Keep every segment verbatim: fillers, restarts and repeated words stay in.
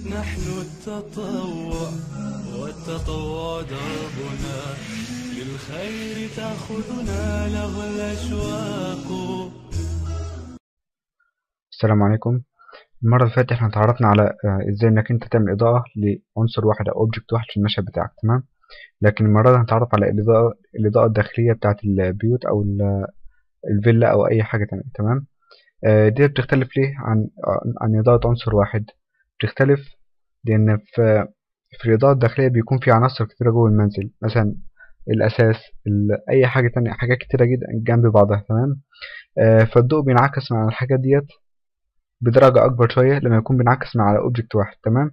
نحن التطوع والتطوع دربنا، للخير تأخذنا له الأشواق. السلام عليكم. المرة اللي فاتت احنا اتعرفنا على آه، ازاي انك انت تعمل اضاءة لعنصر واحد او اوبجكت واحد في المشهد بتاعك، تمام. لكن المرة دي هنتعرف على الاضاءة الاضاءة الداخلية بتاعة البيوت او ال- الفيلا او اي حاجة تانية، تمام. آه، دي بتختلف ليه عن عن عن اضاءة عنصر واحد؟ بتختلف لان في في الاضاءة الداخلية بيكون في عناصر كتيرة جوه المنزل، مثلا الاساس، ال- اي حاجة تانية، حاجات كتيرة جدا جنب بعضها، تمام. آه، فالضوء بينعكس على الحاجات ديت بدرجة أكبر شوية لما يكون بينعكس من على أوبجكت واحد، تمام.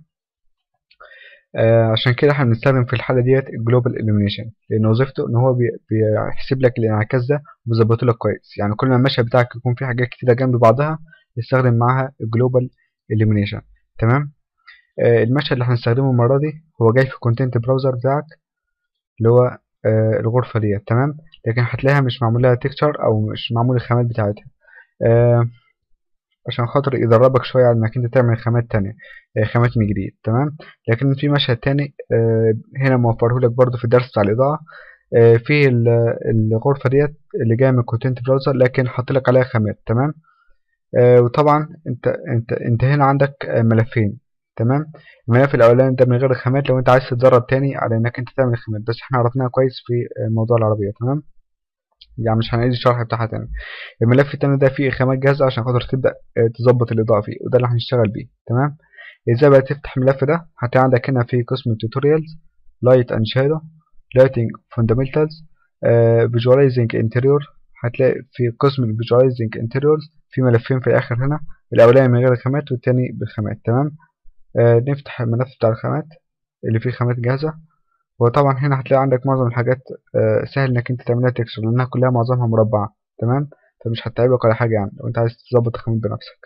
آه عشان كده احنا بنستخدم في الحالة ديت الجلوبال illumination، لأن وظيفته إن هو بي- بيحسب لك الانعكاس ده ويظبطه لك كويس. يعني كل ما المشهد بتاعك يكون فيه حاجات كتيرة جنب بعضها يستخدم معاها الجلوبال illumination، تمام. آه المشهد اللي هنستخدمه المرة دي هو جاي في الكونتنت براوزر بتاعك، اللي هو آه الغرفة ديت، تمام. لكن هتلاقيها مش معمول لها تكتشر أو مش معمول الخامات بتاعتها. آه عشان خاطر يدربك شوية على انك انت تعمل خامات تانية، آه، خامات من جديد، تمام. لكن في مشهد تاني آه، هنا موفرهولك برضو في الدرس بتاع الإضاءة. آه، في ال- الغرفة ديت اللي جاية من كونتنت براوزر، لكن حاطلك عليها خامات، تمام. آه، وطبعا انت انت انت هنا عندك آه، ملفين، تمام. الملف الأولاني ده من غير الخامات لو انت عايز تتدرب تاني على انك انت تعمل خامات، بس احنا عرفناها كويس في آه، موضوع العربية، تمام. يعني مش هنعيد الشرح بتاعها تاني. الملف التاني ده فيه خامات جاهزة عشان خاطر تبدأ آه، تظبط الإضاءة فيه، وده اللي هنشتغل بيه، تمام. ازاي بقى تفتح الملف ده؟ هتلاقي عندك هنا في قسم التوتوريالز لايت اند شادو، لايتنج فاندامنتالز، فيجواليزنج انتريور. هتلاقي في قسم الفيجواليزنج انتريورز في ملفين في الآخر هنا، الأولاني من غير الخامات والتاني بالخامات، تمام. آه نفتح الملف بتاع الخامات اللي فيه خامات جاهزة. وطبعا هنا هتلاقي عندك معظم الحاجات آه، سهل انك انت تعملها تكست لانها كلها معظمها مربعة، تمام. فمش هتتعبك ولا حاجة يعني لو انت عايز تظبط الخامات بنفسك.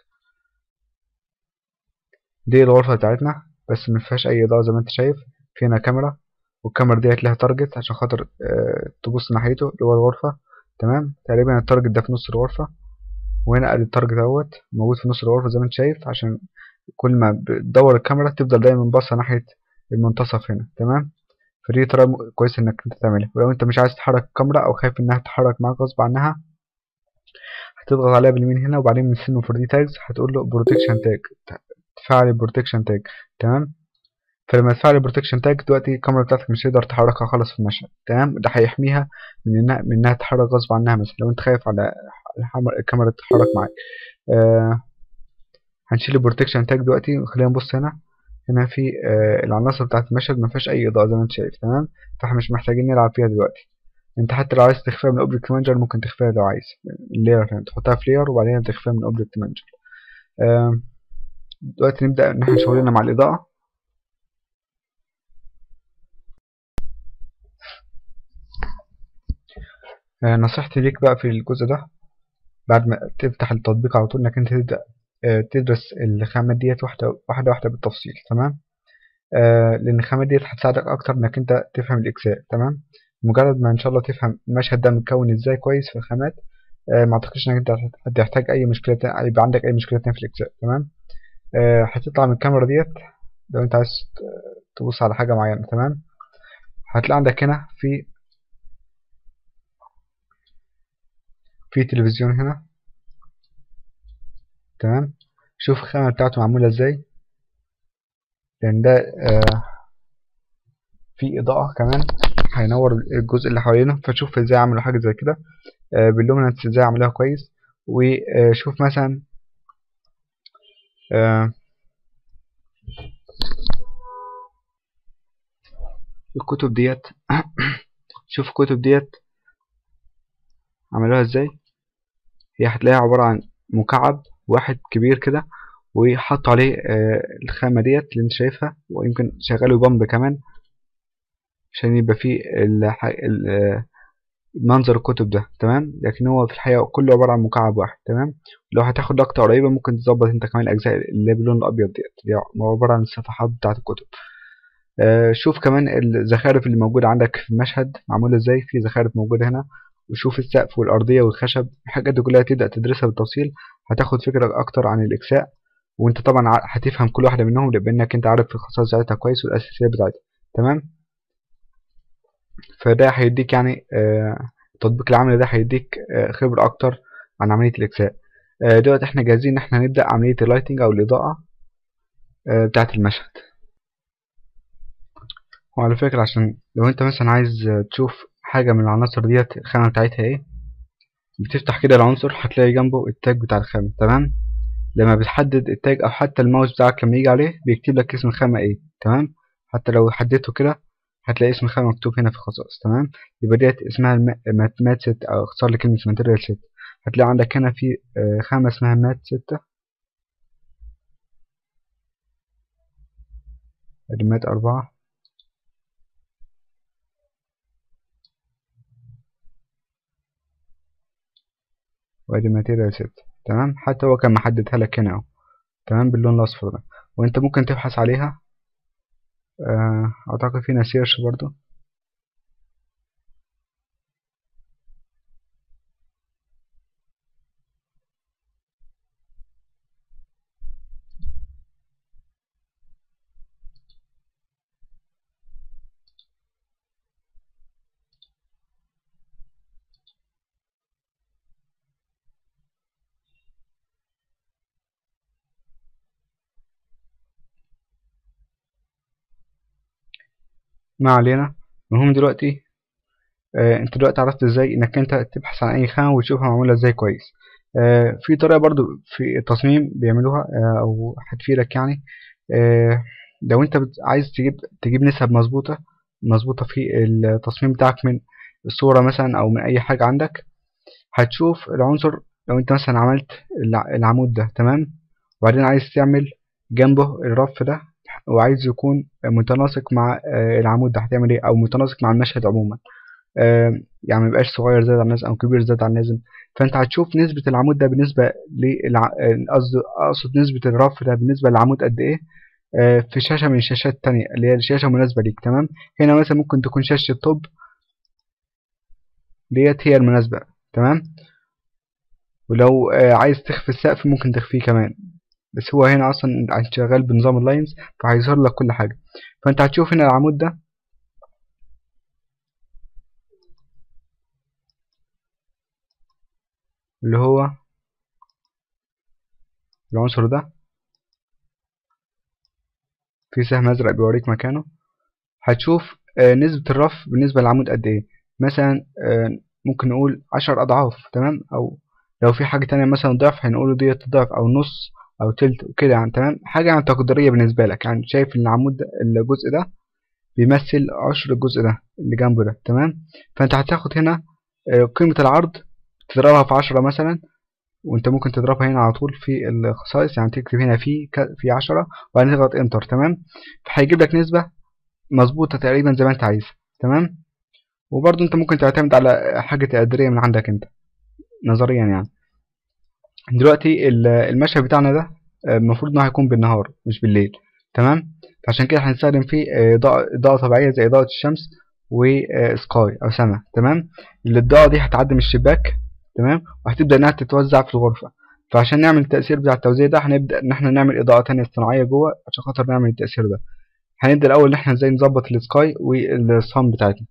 دي الغرفة بتاعتنا، بس مفيهاش اي اضاءة زي ما انت شايف. في هنا كاميرا، والكاميرا ديت لها تارجت عشان خاطر آه، تبص ناحيته اللي هو الغرفة، تمام. تقريبا التارجت ده في نص الغرفة، وهنا ادي التارجت اهوت موجود في نص الغرفة زي ما انت شايف، عشان كل ما بتدور الكاميرا تفضل دايما باصة ناحية المنتصف هنا، تمام. فدي طريقة م- كويسة إنك أنت تعملها. ولو أنت مش عايز تحرك الكاميرا أو خايف إنها تتحرك معاك غصب عنها، هتضغط عليها باليمين هنا، وبعدين من سن فور دي تاجز هتقول له بروتكشن تاج، تفعل البروتكشن تاج، تمام. فلما تفعل البروتكشن تاج دلوقتي الكاميرا بتاعتك مش هتقدر تحركها خالص في المشهد، تمام. ده هيحميها من إنها من إنها تتحرك غصب عنها، مثلا لو أنت خايف على الحم- الكاميرا تتحرك معاك. آه هنشيل البروتكشن تاج دلوقتي وخلينا نبص هنا. هنا في آه العناصر بتاعت المشهد ما فيهاش أي إضاءة زي ما أنت شايف، تمام. فاحنا مش محتاجين نلعب فيها دلوقتي. انت حتى لو عايز تخفيها من اوبجكت مانجر ممكن تخفيها لو عايز اللاير هنا، تحطها في لاير وبعدين تخفيها من اوبجكت مانجر. دلوقتي نبدا ان احنا شغلنا مع الاضاءه. آه، نصيحتي ليك بقى في الجزء ده بعد ما تفتح التطبيق على طول انك انت تبدا آه، تدرس الخامات ديت واحده واحده واحده بالتفصيل، تمام. آه، لان الخامات ديت هتساعدك اكتر انك انت تفهم الاجزاء، تمام. مجرد ما ان شاء الله تفهم المشهد ده متكون ازاي كويس في الخامات، آه، ما اعتقدش انك انت هتحتاج اي مشكله تانية، يبقى عندك اي مشكله تانية في الاجزاء، تمام. آه، هتطلع من الكاميرا ديت لو انت عايز تبص على حاجة معينة، تمام. هتلاقي عندك هنا في في تلفزيون هنا، تمام. شوف الخامة بتاعته معمولة ازاي، لان ده آه في إضاءة كمان هينور الجزء اللي حوالينا، فشوف ازاي عملوا حاجة زي كده آه باللومينانس، ازاي عملوها كويس. وشوف مثلا آه الكتب ديت شوف الكتب ديت عملوها ازاي. هي هتلاقيها عبارة عن مكعب واحد كبير كده، وحطوا عليه آه، الخامة ديت اللي انت شايفها، ويمكن شغلوا بامب كمان عشان يبقى فيه الح... ال- آه، منظر الكتب ده، تمام. لكن هو في الحقيقة كله عبارة عن مكعب واحد، تمام. لو هتاخد لقطة قريبة ممكن تظبط انت كمان الأجزاء اللي هي باللون الأبيض ديت اللي هي عبارة عن الصفحات بتاعة الكتب. آه، شوف كمان الزخارف اللي موجودة عندك في المشهد معمولة ازاي. في زخارف موجودة هنا، وشوف السقف والأرضية والخشب، الحاجات دي كلها تبدأ تدرسها بالتفصيل، هتاخد فكرة أكتر عن الإكساء وانت طبعا ع- هتفهم كل واحده منهم لانك انت عارف الخصائص بتاعتها كويس والاساسيات بتاعتها. تمام. فده هيديك يعني آه، التطبيق العملي ده هيديك آه، خبره اكتر عن عمليه الاكساء. آه، دلوقتي احنا جاهزين ان احنا نبدا عمليه اللايتنج او الاضاءه آه، بتاعه المشهد. وعلى فكره، عشان لو انت مثلا عايز آه، تشوف حاجه من العناصر ديت الخانه بتاعتها ايه، بتفتح كده العنصر هتلاقي جنبه التاج بتاع الخامه. تمام. لما بتحدد التاج او حتى الماوس بتاعك لما يجي عليه بيكتب لك اسم الخامة ايه. تمام. حتى لو حددته كده هتلاقي اسم الخامة مكتوب هنا في الخصائص. تمام. يبقى ديت اسمها مات ست او اختصار لكلمة ماتيريال ست. هتلاقي عندك هنا في آه، خامة اسمها مات ستة، ادي مات أربعة، وادي ماتيريال ستة. تمام. حتى هو كان محددها لك هنا اهو. تمام، باللون الاصفر ده. وانت ممكن تبحث عليها. آه، اعتقد فينا سيرش برضو. ما علينا. المهم دلوقتي آه، انت دلوقتي عرفت ازاي انك انت تبحث عن اي خامة وتشوفها معمولة ازاي كويس. آه، في طريقة برضو في التصميم بيعملوها آه، او هتفيدك يعني. آه، لو انت بت- عايز تجيب تجيب نسب مظبوطة مظبوطة في التصميم بتاعك من الصورة مثلا او من اي حاجة عندك، هتشوف العنصر. لو انت مثلا عملت الع- العمود ده. تمام. وبعدين عايز تعمل جنبه الرف ده وعايز يكون متناسق مع آه، العمود ده، هتعمل ايه؟ او متناسق مع المشهد عموما. آه، يعني ما يبقاش صغير زيادة عن اللازم او كبير زيادة عن اللازم. فانت هتشوف نسبة العمود ده بالنسبة للع... آه، قصد اقصد نسبة الرف ده بالنسبة للعمود قد ايه آه، في شاشة من الشاشات التانية اللي هي الشاشة مناسبة ليك. تمام. هنا مثلا ممكن تكون شاشة التوب ديت هي المناسبة. تمام. ولو آه، عايز تخفي السقف ممكن تخفيه كمان. بس هو هنا اصلا انت شغال بنظام اللاينز فهيظهر لك كل حاجة. فانت هتشوف هنا العمود ده اللي هو العنصر ده في سهم ازرق بيوريك مكانه. هتشوف آه، نسبة الرف بالنسبة للعمود قد ايه. مثلا آه، ممكن نقول عشر أضعاف. تمام. أو لو في حاجة تانية مثلا ضعف هنقوله ديت ضعف أو نص أو تلت وكده يعني. تمام. حاجة يعني تقديرية بالنسبة لك، يعني شايف إن العمود ده الجزء ده بيمثل عشر الجزء ده اللي جنبه ده. تمام. فأنت هتاخد هنا آه، قيمة العرض تضربها في عشرة مثلا. وانت ممكن تضربها هنا على طول في الخصائص، يعني تكتب هنا في ك- في عشرة وبعدين تضغط انتر. تمام. فهيجيب لك نسبة مظبوطة تقريبا زي ما انت عايز. تمام. وبرضه انت ممكن تعتمد على حاجة تقديرية من عندك انت نظريا يعني. دلوقتي ال- المشهد بتاعنا ده آه، المفروض انه هيكون بالنهار مش بالليل. تمام. فعشان كده هنستخدم فيه آه، إضاءة إضاءة طبيعية زي إضاءة الشمس وسكاي أو سما. تمام. الإضاءة دي هتعدي من الشباك. تمام. وهتبدأ إنها تتوزع في الغرفة. فعشان نعمل التأثير بتاع التوزيع ده هنبدأ إن احنا نعمل إضاءة تانية صناعية جوه عشان خاطر نعمل التأثير ده. هنبدأ الأول إن احنا ازاي نظبط السكاي والصن بتاعتنا.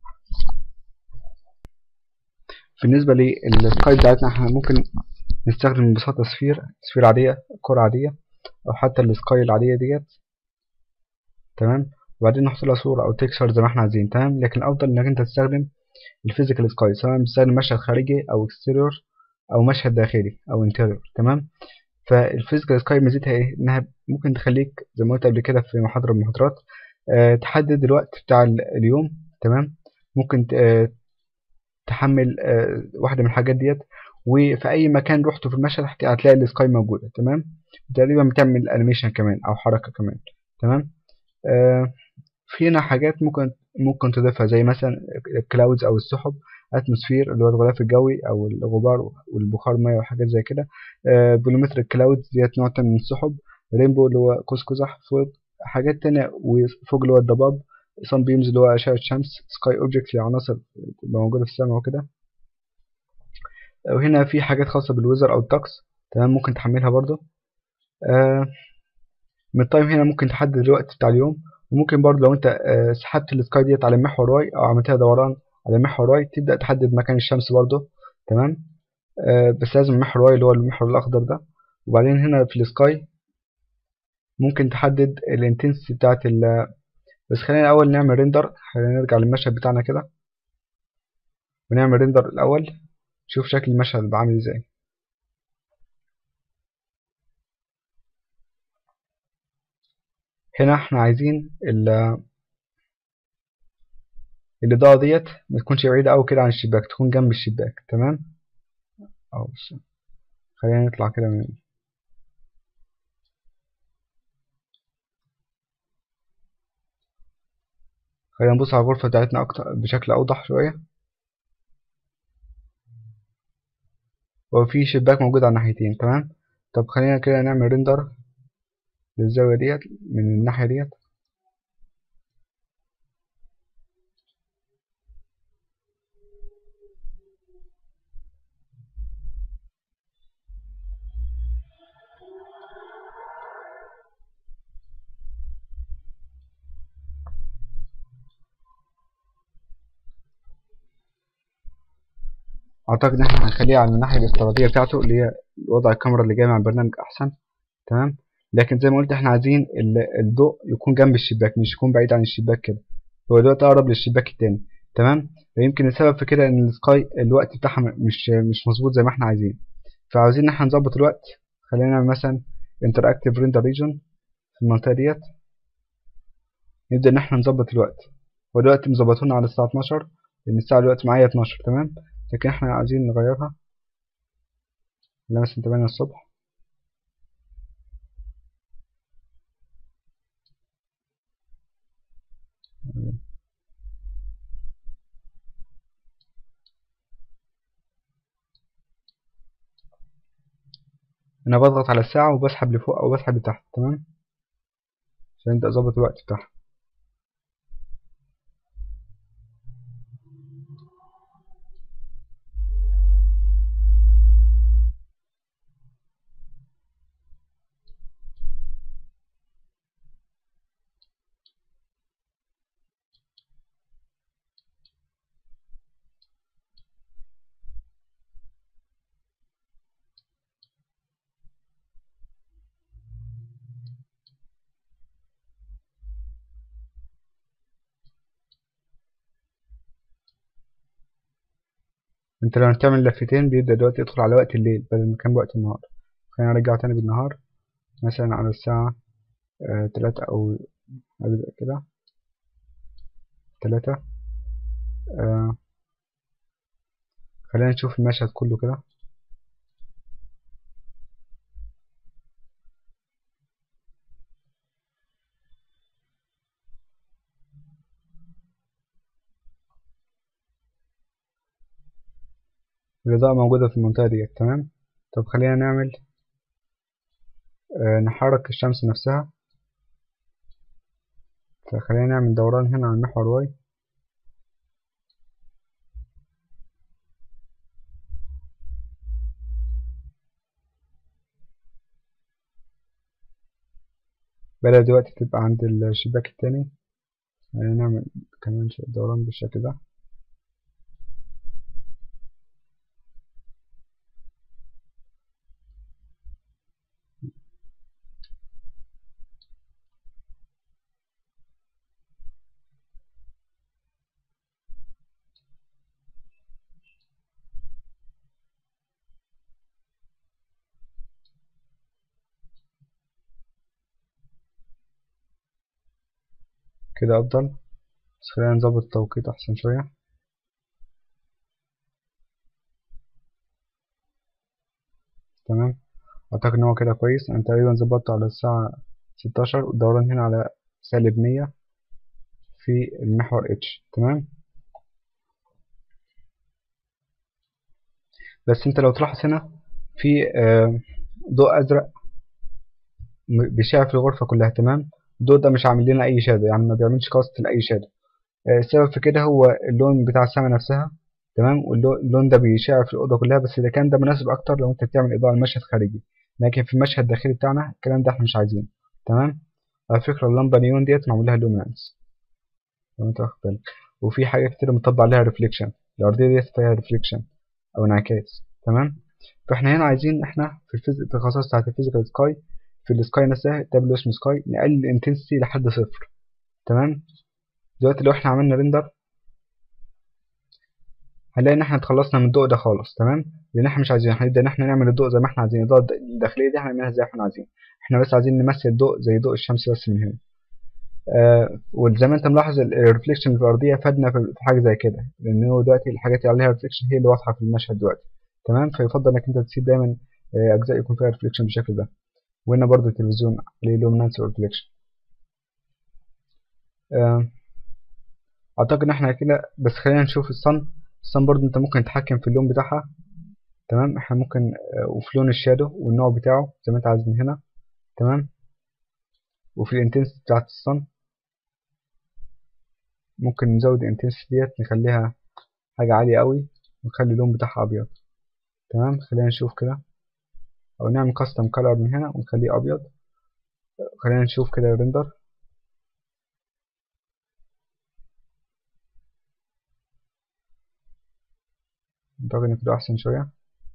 بالنسبة للسكاي بتاعتنا احنا ممكن نستخدم ببساطة سفير سفير عادية، كرة عادية، أو حتى السكاي العادية ديت. تمام. وبعدين نحط لها صورة أو تكشر زي ما احنا عايزين. تمام. لكن الأفضل إنك أنت تستخدم الفيزيكال سكاي، سواء بتستخدم مشهد خارجي أو اكستيريور أو مشهد داخلي أو انتيريور. تمام. فالفيزيكال سكاي ميزتها إيه؟ إنها ممكن تخليك زي ما قلت قبل كده في محاضرة من المحاضرات أه تحدد الوقت بتاع اليوم. تمام. ممكن أه تحمل أه واحدة من الحاجات ديت وفي أي مكان روحته في المشهد هتلاقي السكاي موجودة. تمام. تقريبا بتعمل انيميشن كمان أو حركة كمان. تمام. آه، في هنا حاجات ممكن ممكن تضيفها زي مثلا الكلاودز او السحب، اتموسفير اللي هو الغلاف الجوي او الغبار والبخار ميه وحاجات زي كده. آه، بوليمتر الكلاودز ديت نوع تاني من السحب. رينبو اللي هو قوس قزح فوق. حاجات تانية وفوق اللي هو الضباب. صن بيمز اللي هو أشعة شمس. سكاي اوبجكتس لعناصر بتبقى موجودة في السماء وكده. وهنا في حاجات خاصة بالويزر أو الطقس. تمام. ممكن تحملها برضو. آه من التايم هنا ممكن تحدد الوقت بتاع اليوم. وممكن برضه لو انت آه، سحبت السكاي ديت على محور واي او عملتها دوران على محور واي، تبدأ تحدد مكان الشمس برضه. تمام. آه، بس لازم محور واي اللي هو المحور الاخضر ده. وبعدين هنا في السكاي ممكن تحدد الانتنسيتي بتاعت ال بس خلينا الاول نعمل ريندر. خلينا نرجع للمشهد بتاعنا كده ونعمل ريندر الاول، شوف شكل المشهد بقى عامل ازاي. هنا احنا عايزين ال- الاضاءه ديت ما تكونش بعيده قوي كده عن الشباك، تكون جنب الشباك. تمام. او بس خلينا نطلع كده من خلينا نبص على الغرفه بتاعتنا اكتر بشكل اوضح شويه. هو في شباك موجود على الناحيتين. تمام. طب خلينا كده نعمل ريندر للزاويه ديت من الناحيه ديت. اعتقد ان احنا هنخليها على الناحيه الافتراضيه بتاعته اللي هي وضع الكاميرا اللي جاي مع البرنامج احسن. تمام. لكن زي ما قلت احنا عايزين ال- الضوء يكون جنب الشباك، مش يكون بعيد عن الشباك كده. هو دلوقتي اقرب للشباك التاني. تمام. يمكن السبب في كده ان السكاي الوقت بتاعها م- مش مش مظبوط زي ما احنا عايزين. فعاوزين ان احنا نظبط الوقت. خلينا نعمل مثلا interactive render region في المنطقه ديت. نبدا ان احنا نظبط الوقت. هو دلوقتي مظبطونا على الساعه اتناشر، لان الساعه دلوقتي معايا اتناشر. تمام. لكن احنا عايزين نغيرها لمثلا تمانية الصبح. انا بضغط على الساعة وبسحب لفوق او بسحب لتحت. تمام. عشان ابدا اظبط الوقت بتاعها. انت لما تعمل لفتين بيبدأ دلوقتي يدخل على وقت الليل بدل ما كان وقت النهار. خلينا نرجع تاني بالنهار، مثلا على الساعة آه تلاتة او ابدأ كده تلاتة. آه خلينا نشوف المشهد كله كده. الإضاءة موجودة في المنطقة ديت. تمام. طب خلينا نعمل آه نحرك الشمس نفسها. فخلينا نعمل دوران هنا على المحور واي. بدأ دلوقتي تبقى عند الشباك التاني. خلينا نعمل كمان دوران بالشكل ده. كده أفضل. بس خلينا نظبط التوقيت أحسن شوية. تمام. أعتقد إن هو كده كويس. أنا تقريبا ظبطته على الساعة ستاشر والدوران هنا على سالب مية في المحور اتش. تمام. بس أنت لو تلاحظ هنا في آه، ضوء أزرق م- بيشع في الغرفة كلها. تمام. الضوء ده مش عامل لنا أي شادو، يعني ما بيعملش كاست لأي شادو. آه، السبب في كده هو اللون بتاع السما نفسها. تمام. واللون ده بيشع في الأوضة كلها، بس إذا كان ده مناسب أكتر لو أنت بتعمل إضاءة لمشهد خارجي. لكن في المشهد الداخلي بتاعنا الكلام ده إحنا مش عايزينه. تمام. على فكرة اللمبة نيون ديت معمول لها لومينانس لو انت واخد بالك، وفي حاجة كتير مطبق عليها ريفليكشن، الأرضية ديت فيها ريفليكشن أو انعكاس. تمام. فاحنا هنا عايزين احنا في الفيز... في الخصائص بتاعت الفيزيكال سكاي، في السكاي نفسها دبليو اسمه سكاي، نقلل الانتنسيتي لحد صفر. تمام. دلوقتي لو احنا عملنا ريندر هنلاقي ان احنا اتخلصنا من الضوء ده خالص. تمام. لان احنا مش عايزين، هنبدا ان احنا نعمل الضوء زي ما احنا عايزين، الاضاءه الداخليه دي هنعملها زي ما احنا عايزين، احنا بس عايزين نمثل الضوء زي ضوء الشمس بس من هنا. آه وزي ما انت ملاحظ الريفليكشن في الارضيه فادنا في حاجه زي كده، لان هو دلوقتي الحاجات اللي عليها ريفليكشن هي اللي واضحه في المشهد دلوقتي. تمام. فيفضل انك انت تسيب دايما آه اجزاء يكون فيها ريفليكشن بالشكل ده. وهنا برضو التلفزيون عليه لومينانس وريفليكشن. آه اعتقد ان احنا كده بس. خلينا نشوف الصن. الصن برضو انت ممكن تتحكم في اللون بتاعها. تمام. احنا ممكن آه وفي لون الشادو والنوع بتاعه زي ما انت عايز من هنا. تمام. وفي الانتنسيتي بتاعت الصن ممكن نزود الانتنسيتي ديت نخليها حاجة عالية قوي ونخلي اللون بتاعها ابيض. تمام. خلينا نشوف كده، او نعمل كاستم كلر من هنا ونخليه ابيض. خلينا نشوف كده الريندر. اعتقد ان كده احسن شوية.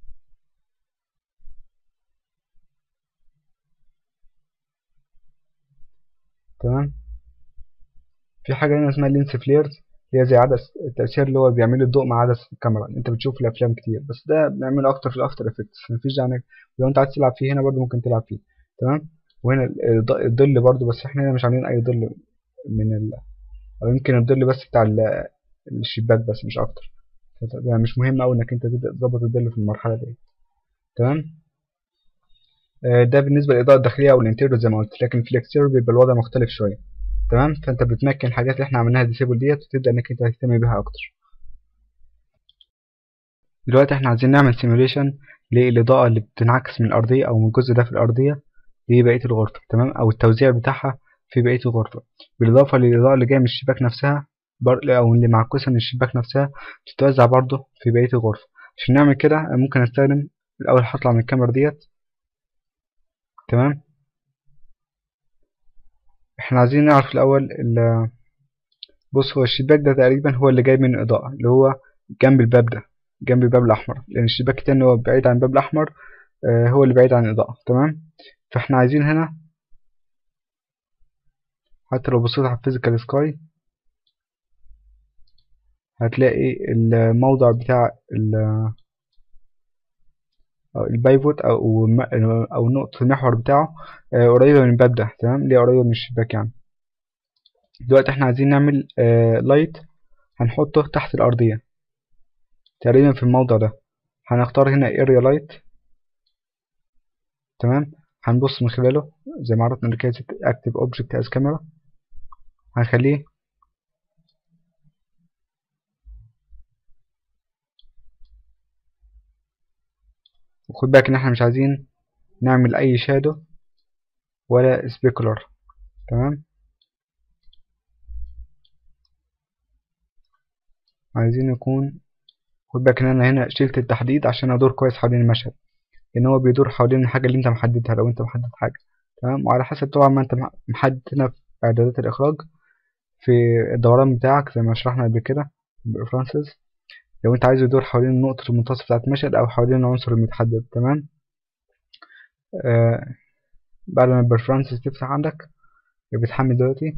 تمام. في حاجة هنا اسمها لينس فليرز، اللي هي زي عدسة التأثير اللي هو بيعمل الضوء مع عدسة الكاميرا. انت بتشوف في الافلام كتير، بس ده بنعمله اكتر في الافتر افكتس، مفيش داعي. لو انت عايز تلعب فيه هنا برضو ممكن تلعب فيه. تمام. وهنا الض- الظل برضو، بس احنا هنا مش عاملين اي ظل من ال... او يمكن الظل بس بتاع ال- الشباك بس مش اكتر. يعني مش مهم اوي انك انت تبدأ تظبط الظل في المرحلة دي. تمام. آه، ده بالنسبة للإضاءة الداخلية أو الانتيريور زي ما قلت، لكن في الاكستيريور بيبقى الوضع مختلف شوية. تمام. فأنت بتمكن الحاجات اللي احنا عملناها ديسيبل ديت وتبدأ إنك أنت تهتم بيها أكتر. دلوقتي احنا عايزين نعمل سيموليشن للإضاءة اللي بتنعكس من الأرضية أو من الجزء ده في الأرضية لبقية الغرفة. تمام. أو التوزيع بتاعها في بقية الغرفة، بالإضافة للإضاءة اللي جاية من الشباك نفسها بر... أو اللي معكوسة من الشباك نفسها تتوزع برضه في بقية الغرفة. عشان نعمل كده أنا ممكن أستخدم الأول، هطلع من الكاميرا ديت. تمام. احنا عايزين نعرف الأول ال... بص، هو الشباك ده تقريبا هو اللي جاي من الإضاءة، اللي هو جنب الباب ده، جنب الباب الأحمر، لأن الشباك التاني هو بعيد عن الباب الأحمر. آه، هو اللي بعيد عن الإضاءة. تمام. فاحنا عايزين هنا، حتى لو بصيت على الفيزيكال سكاي هتلاقي الموضع بتاع ال- أو البايفوت أو م- أو نقطة المحور بتاعه آه، قريبة من الباب ده. تمام. ليه قريبة من الشباك يعني. دلوقتي احنا عايزين نعمل لايت هنحطه تحت الأرضية تقريبا في الموضع ده. هنختار هنا اريا لايت. تمام. هنبص من خلاله زي ما عرفنا كده اكتف اوبجكت از كاميرا. هنخليه وخد بالك ان احنا مش عايزين نعمل اي شادو ولا سبيكولر. تمام. عايزين يكون، خد بالك ان انا هنا شلت التحديد عشان ادور كويس حوالين المشهد، لان هو بيدور حوالين الحاجه اللي انت محددها لو انت محدد حاجه. تمام. وعلى حسب طبعا ما انت محدد هنا في اعدادات الاخراج في الدوران بتاعك زي ما شرحنا قبل كده بالريفرنسز، لو انت عايز يدور حوالين نقطه المنتصف بتاعت المشهد او حوالين العنصر المتحدد. تمام. آه بعد ما البرفرنسز تفتح عندك بتحمل دلوقتي،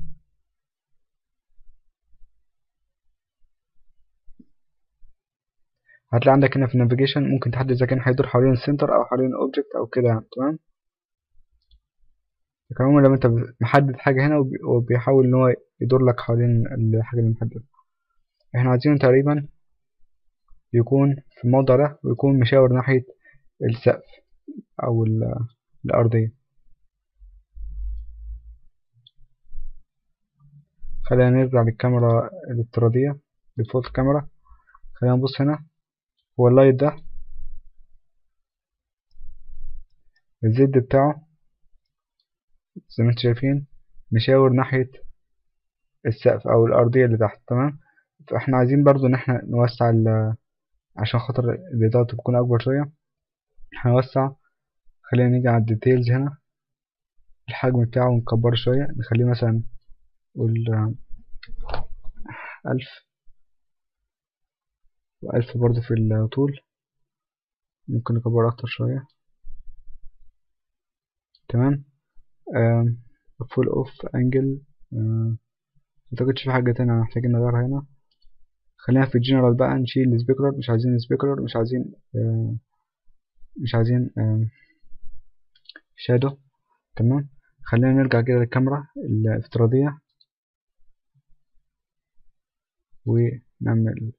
هتلاقي عندك هنا في النافيجيشن ممكن تحدد اذا كان هيدور حوالين السنتر او حوالين الاوبجكت او كده يعني. تمام. لكن عموما لما انت محدد حاجة هنا وبي- وبيحاول ان هو يدور لك حوالين الحاجة اللي محددة، احنا عايزينه تقريبا يكون في الموضع ده ويكون مشاور ناحية السقف او ال- الارضية. خلينا نرجع للكاميرا الافتراضية ديفولت كاميرا. خلينا نبص هنا، هو اللايت ده الزد بتاعه زي ما انتم شايفين مشاور ناحية السقف او الارضية اللي تحت. تمام. فاحنا عايزين برضو ان احنا نوسع ال- عشان خاطر الاضاءة تكون اكبر شوية هنوسع. خلينا نيجي على الديتيلز هنا. الحجم بتاعه نكبره شوية، نخليه مثلا قول ألف، وألف برضه في الطول، ممكن نكبره أكتر شوية. تمام. فول اوف انجل، متأكدش في حاجة تانية محتاجين نغيرها هنا. خلينا في الجنرال بقى، نشيل السبيكولر، مش عايزين سبيكولر، مش عايزين آه مش عايزين آه شادو. تمام. خلينا نرجع كده للكاميرا الافتراضية ونعمل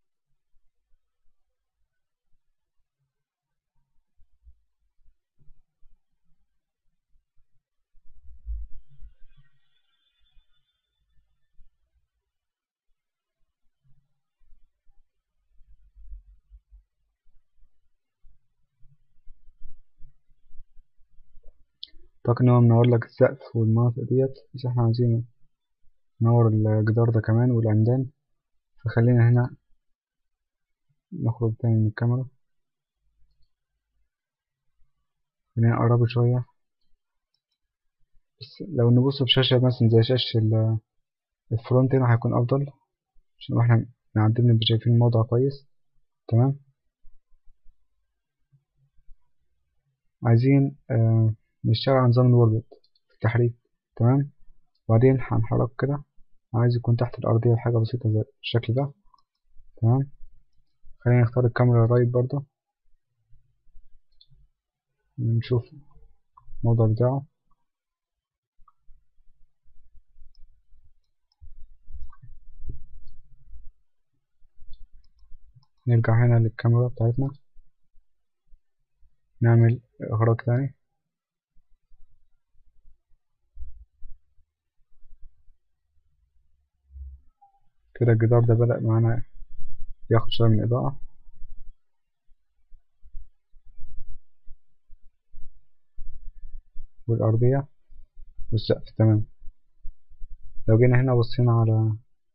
أعتقد إن هو منور لك السقف والمناطق ديت، بس احنا عايزين ننور الجدار ده كمان والعمدان. فخلينا هنا نخرج تاني من الكاميرا، خلينا نقربه شوية. بس لو نبص بشاشة مثلا زي شاشة الفرونت هنا هيكون أفضل، عشان احنا نعدل نبقى شايفين الموضوع كويس. تمام. عايزين آه نشتغل على نظام الورد في التحريك. تمام. وبعدين هنحرك كده، عايز يكون تحت الأرضية بحاجة بسيطة زي الشكل ده. تمام. خلينا نختار الكاميرا الرايت برضه، نشوف الموضوع بتاعه. نرجع هنا للكاميرا بتاعتنا، نعمل إخراج تاني. كده الجدار ده بدأ معانا ياخد شوية من الإضاءة. والأرضية والسقف. تمام. لو جينا هنا بصينا على،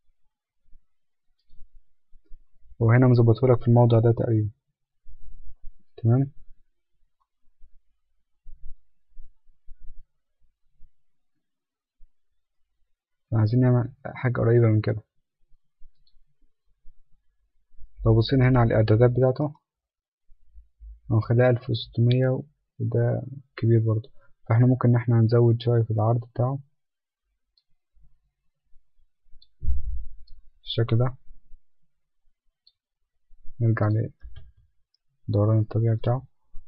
وهنا مظبطهولك في الموضوع ده تقريبا. تمام. عايزين نعمل حاجة قريبة من كده. لو بصينا هنا على الإعدادات بتاعته، هنخليها ألف وستمية، وده كبير برضه، فاحنا ممكن ان احنا نزود شوية في العرض بتاعه بالشكل ده. نرجع للدوران الطبيعي بتاعه.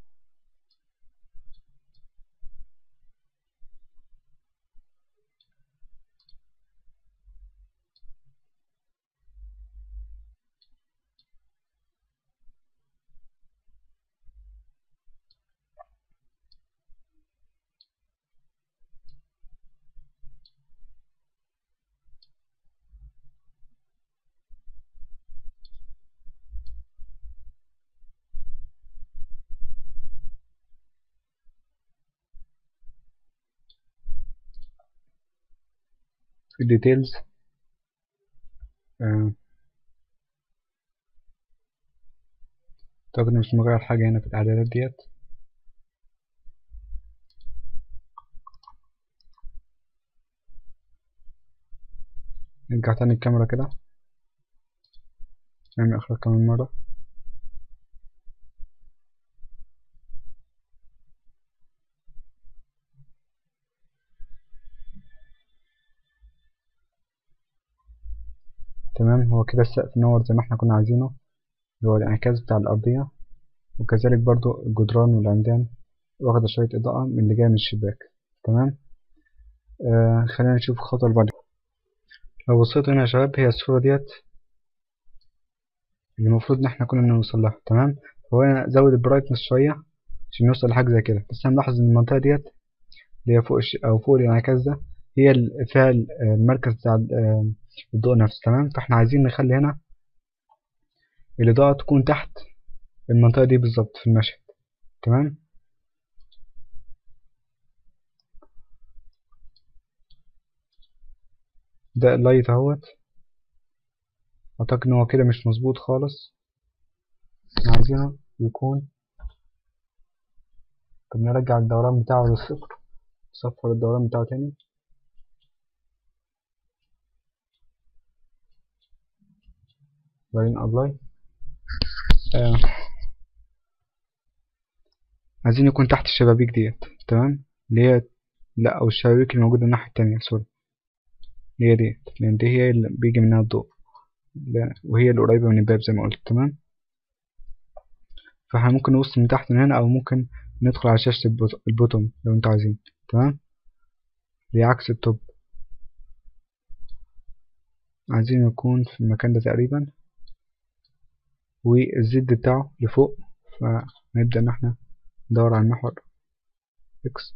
في الديتيلز آه، أعتقد مش مغير حاجة هنا في الإعدادات ديت. نرجع تاني الكاميرا كده، نعمل إخراج كمان مرة. تمام. هو كده السقف نور زي ما احنا كنا عايزينه، اللي هو الانعكاس بتاع الأرضية، وكذلك برضو الجدران والعمدان واخدة شوية إضاءة من اللي جاية من الشباك. تمام. آه خلينا نشوف الخطوة اللي بعد. لو بصيتوا هنا يا شباب، هي الصورة ديت اللي المفروض ان احنا كنا نوصل لها. تمام. هو انا زود البرايتنس شوية عشان نوصل لحاجة زي كده، بس هنلاحظ ان المنطقة ديت اللي هي فوق الش... او فوق الانعكاس ده، هي ال- فيها ال- المركز بتاع آه، الضوء نفسه. تمام. فاحنا عايزين نخلي هنا الإضاءة تكون تحت المنطقة دي بالظبط في المشهد. تمام. ده اللايت اهوت، اعتقد ان هو كده مش مظبوط خالص، احنا عايزينه يكون. طب نرجع الدوران بتاعه للصفر. صفر الدوران بتاعه تاني. وبعدين ابلاي. آه. عايزين يكون تحت الشبابيك ديت، تمام، اللي هي لا، او الشبابيك اللي موجودة الناحية التانية، سوري، اللي هي ديت، لان دي هي اللي بيجي منها الضوء، لا، وهي اللي قريبة من الباب زي ما قلت، تمام. فاحنا ممكن نبص من تحت من هنا، او ممكن ندخل على شاشة البوت- البوتوم لو انتوا عايزين، تمام، اللي هي عكس التوب. عايزين يكون في المكان ده تقريبا، والزد بتاعه لفوق، فنبدأ ان احنا ندور على المحور اكس،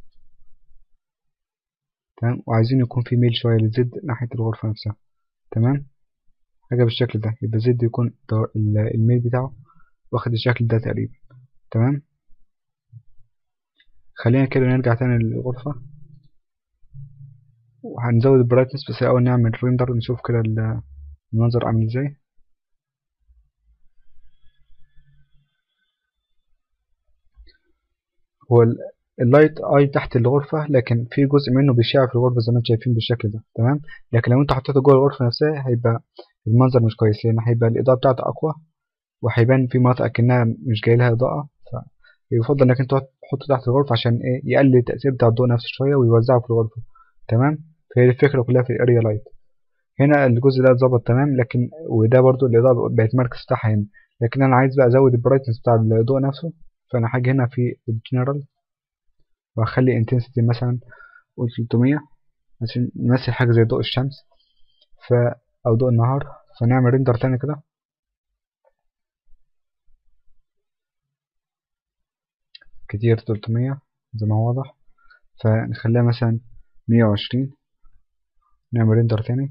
تمام. وعايزين يكون في ميل شوية للزد ناحية الغرفة نفسها، تمام. حاجة بالشكل ده، يبقى زد يكون دور ال- الميل بتاعه واخد الشكل ده تقريبا، تمام. خلينا كده نرجع تاني للغرفة، وهنزود البرايتنس، بس الأول نعمل ريندر نشوف كده ال- المنظر عامل ازاي. هو ال- اللايت اي تحت الغرفة، لكن في جزء منه بيشع في الغرفة زي ما انتم شايفين بالشكل ده، تمام. لكن لو انت حطيته جوه الغرفة نفسها هيبقى المنظر مش كويس، لأن هيبقى الإضاءة بتاعته أقوى، وهيبان في مناطق أكنها مش جاي لها إضاءة. فيفضل إنك أنت تحطه تحت الغرفة عشان إيه، يقلل التأثير بتاع الضوء نفسه شوية ويوزعه في الغرفة، تمام. فهي الفكرة كلها في الأريا لايت. هنا الجزء ده اتظبط تمام، لكن وده برضو الإضاءة بقت مركز بتاعها هنا، لكن أنا عايز بقى أزود البرايتنس بتاع الضوء نفسه. فأنا هاجي هنا في الجنرال، وأخلي انتنسيتي مثلا قول ثلاثمية، عشان نمثل حاجة زي ضوء الشمس، ف أو ضوء النهار. فنعمل ريندر تاني كده، كتير تلتمية زي ما هو واضح، فنخليها مثلا مية وعشرين. نعمل ريندر تاني،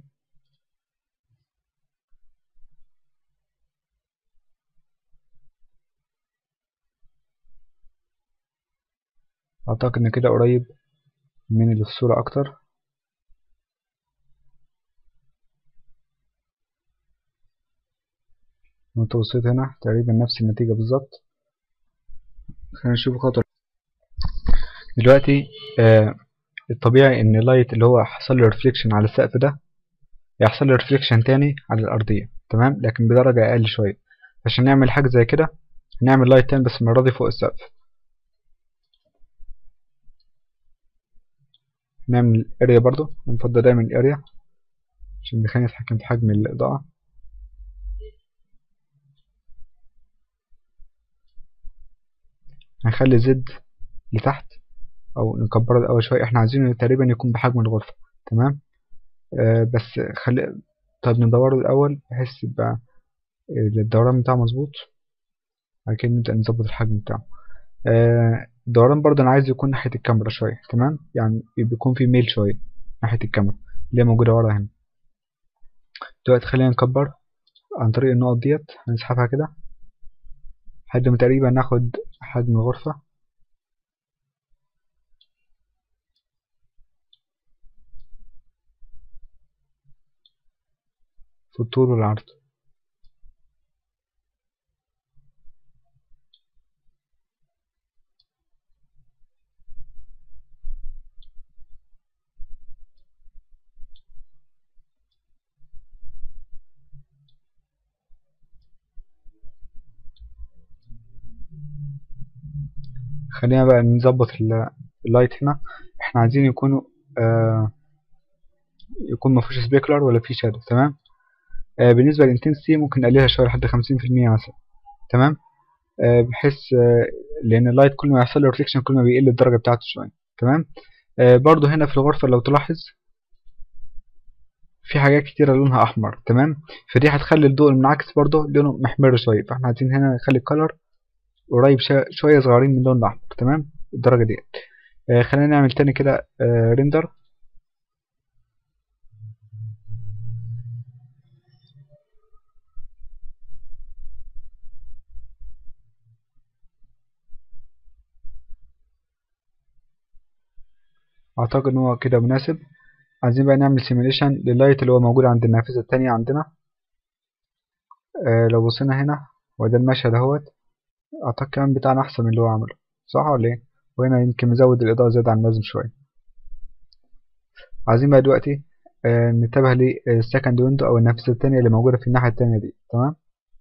أعتقد إن كده قريب من اللي في الصورة أكتر. وانت بصيت هنا تقريبا نفس النتيجة بالظبط. خلينا نشوف خطوة دلوقتي. آه الطبيعي إن اللايت اللي هو حصل له ريفليكشن على السقف ده يحصل له ريفليكشن تاني على الأرضية، تمام، لكن بدرجة أقل شوية. عشان نعمل حاجة زي كده نعمل لايت تاني، بس المرة دي فوق السقف. نعمل اريا برضو، نفضل دايما الاريا عشان بيخلينا نتحكم في حجم الإضاءة. هنخلي زد لتحت، أو نكبره الأول شوية، احنا عايزينه تقريبا يكون بحجم الغرفة، تمام. آه بس خلي، طب ندوره الأول بحيث يبقى الدوران بتاعه مظبوط، بعد كده نبدأ نظبط الحجم بتاعه. آه الدوران برضه أنا عايز يكون ناحية الكاميرا شوية، تمام، يعني بيكون في ميل شوية ناحية الكاميرا اللي هي موجودة ورا هنا. دلوقتي خلينا نكبر عن طريق النقط ديت، هنسحبها كده لحد ما تقريبا ناخد حجم الغرفة في الطول والعرض. خلينا بقى نظبط ال- اللايت هنا. احنا عايزين يكونوا آه يكون مفيش سبيكلر ولا في شادو، تمام. آه بالنسبة للانتنسيتي ممكن نقللها شوية لحد خمسين في المية مثلا، تمام. آه بحيث آه لأن اللايت كل ما يحصل له ريفليكشن كل ما بيقل الدرجة بتاعته شوية، تمام. آه برضو هنا في الغرفة لو تلاحظ في حاجات كتيرة لونها أحمر، تمام. فدي هتخلي الضوء المنعكس برضو لونه محمر شوية، فاحنا عايزين هنا نخلي الكالر قريب شا- شوية صغيرين من اللون الأحمر، تمام، الدرجة دي. آه خلينا نعمل تاني كده آه ريندر. أعتقد إن هو كده مناسب. عايزين بقى نعمل سيميليشن لللايت اللي هو موجود عند النافذة التانية عندنا. آه لو بصينا هنا وده المشهد اهوت، أعتقد كمان بتاعنا أحسن من اللي هو عمله، صح ولا إيه؟ وهنا يمكن مزود الإضاءة زيادة عن اللازم شوية. عايزين بقى دلوقتي آه ننتبه للسكند ويندو او النافذة التانية اللي موجودة في الناحية التانية دي. تمام.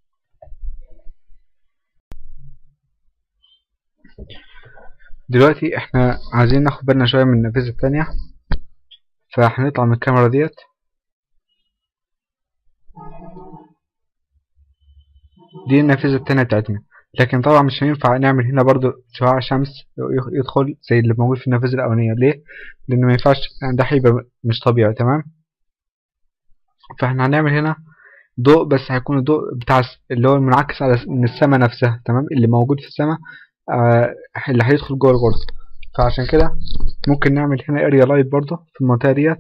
دلوقتي احنا عايزين ناخد بالنا شوية من النافذة التانية، فهنطلع من الكاميرا ديت. دي النافذة التانية بتاعتنا، لكن طبعا مش هينفع نعمل هنا برضو شعاع شمس يدخل زي اللي موجود في النافذة الأولانية. ليه؟ لأن ما ينفعش، ده هيبقى مش طبيعي. تمام. فاحنا هنعمل هنا ضوء، بس هيكون الضوء بتاع اللي هو المنعكس على من السماء نفسها. تمام. اللي موجود في السماء آه اللي هيدخل جوه الغرفة. فعشان كده ممكن نعمل هنا اريا لايت برضو في المنطقة ديت.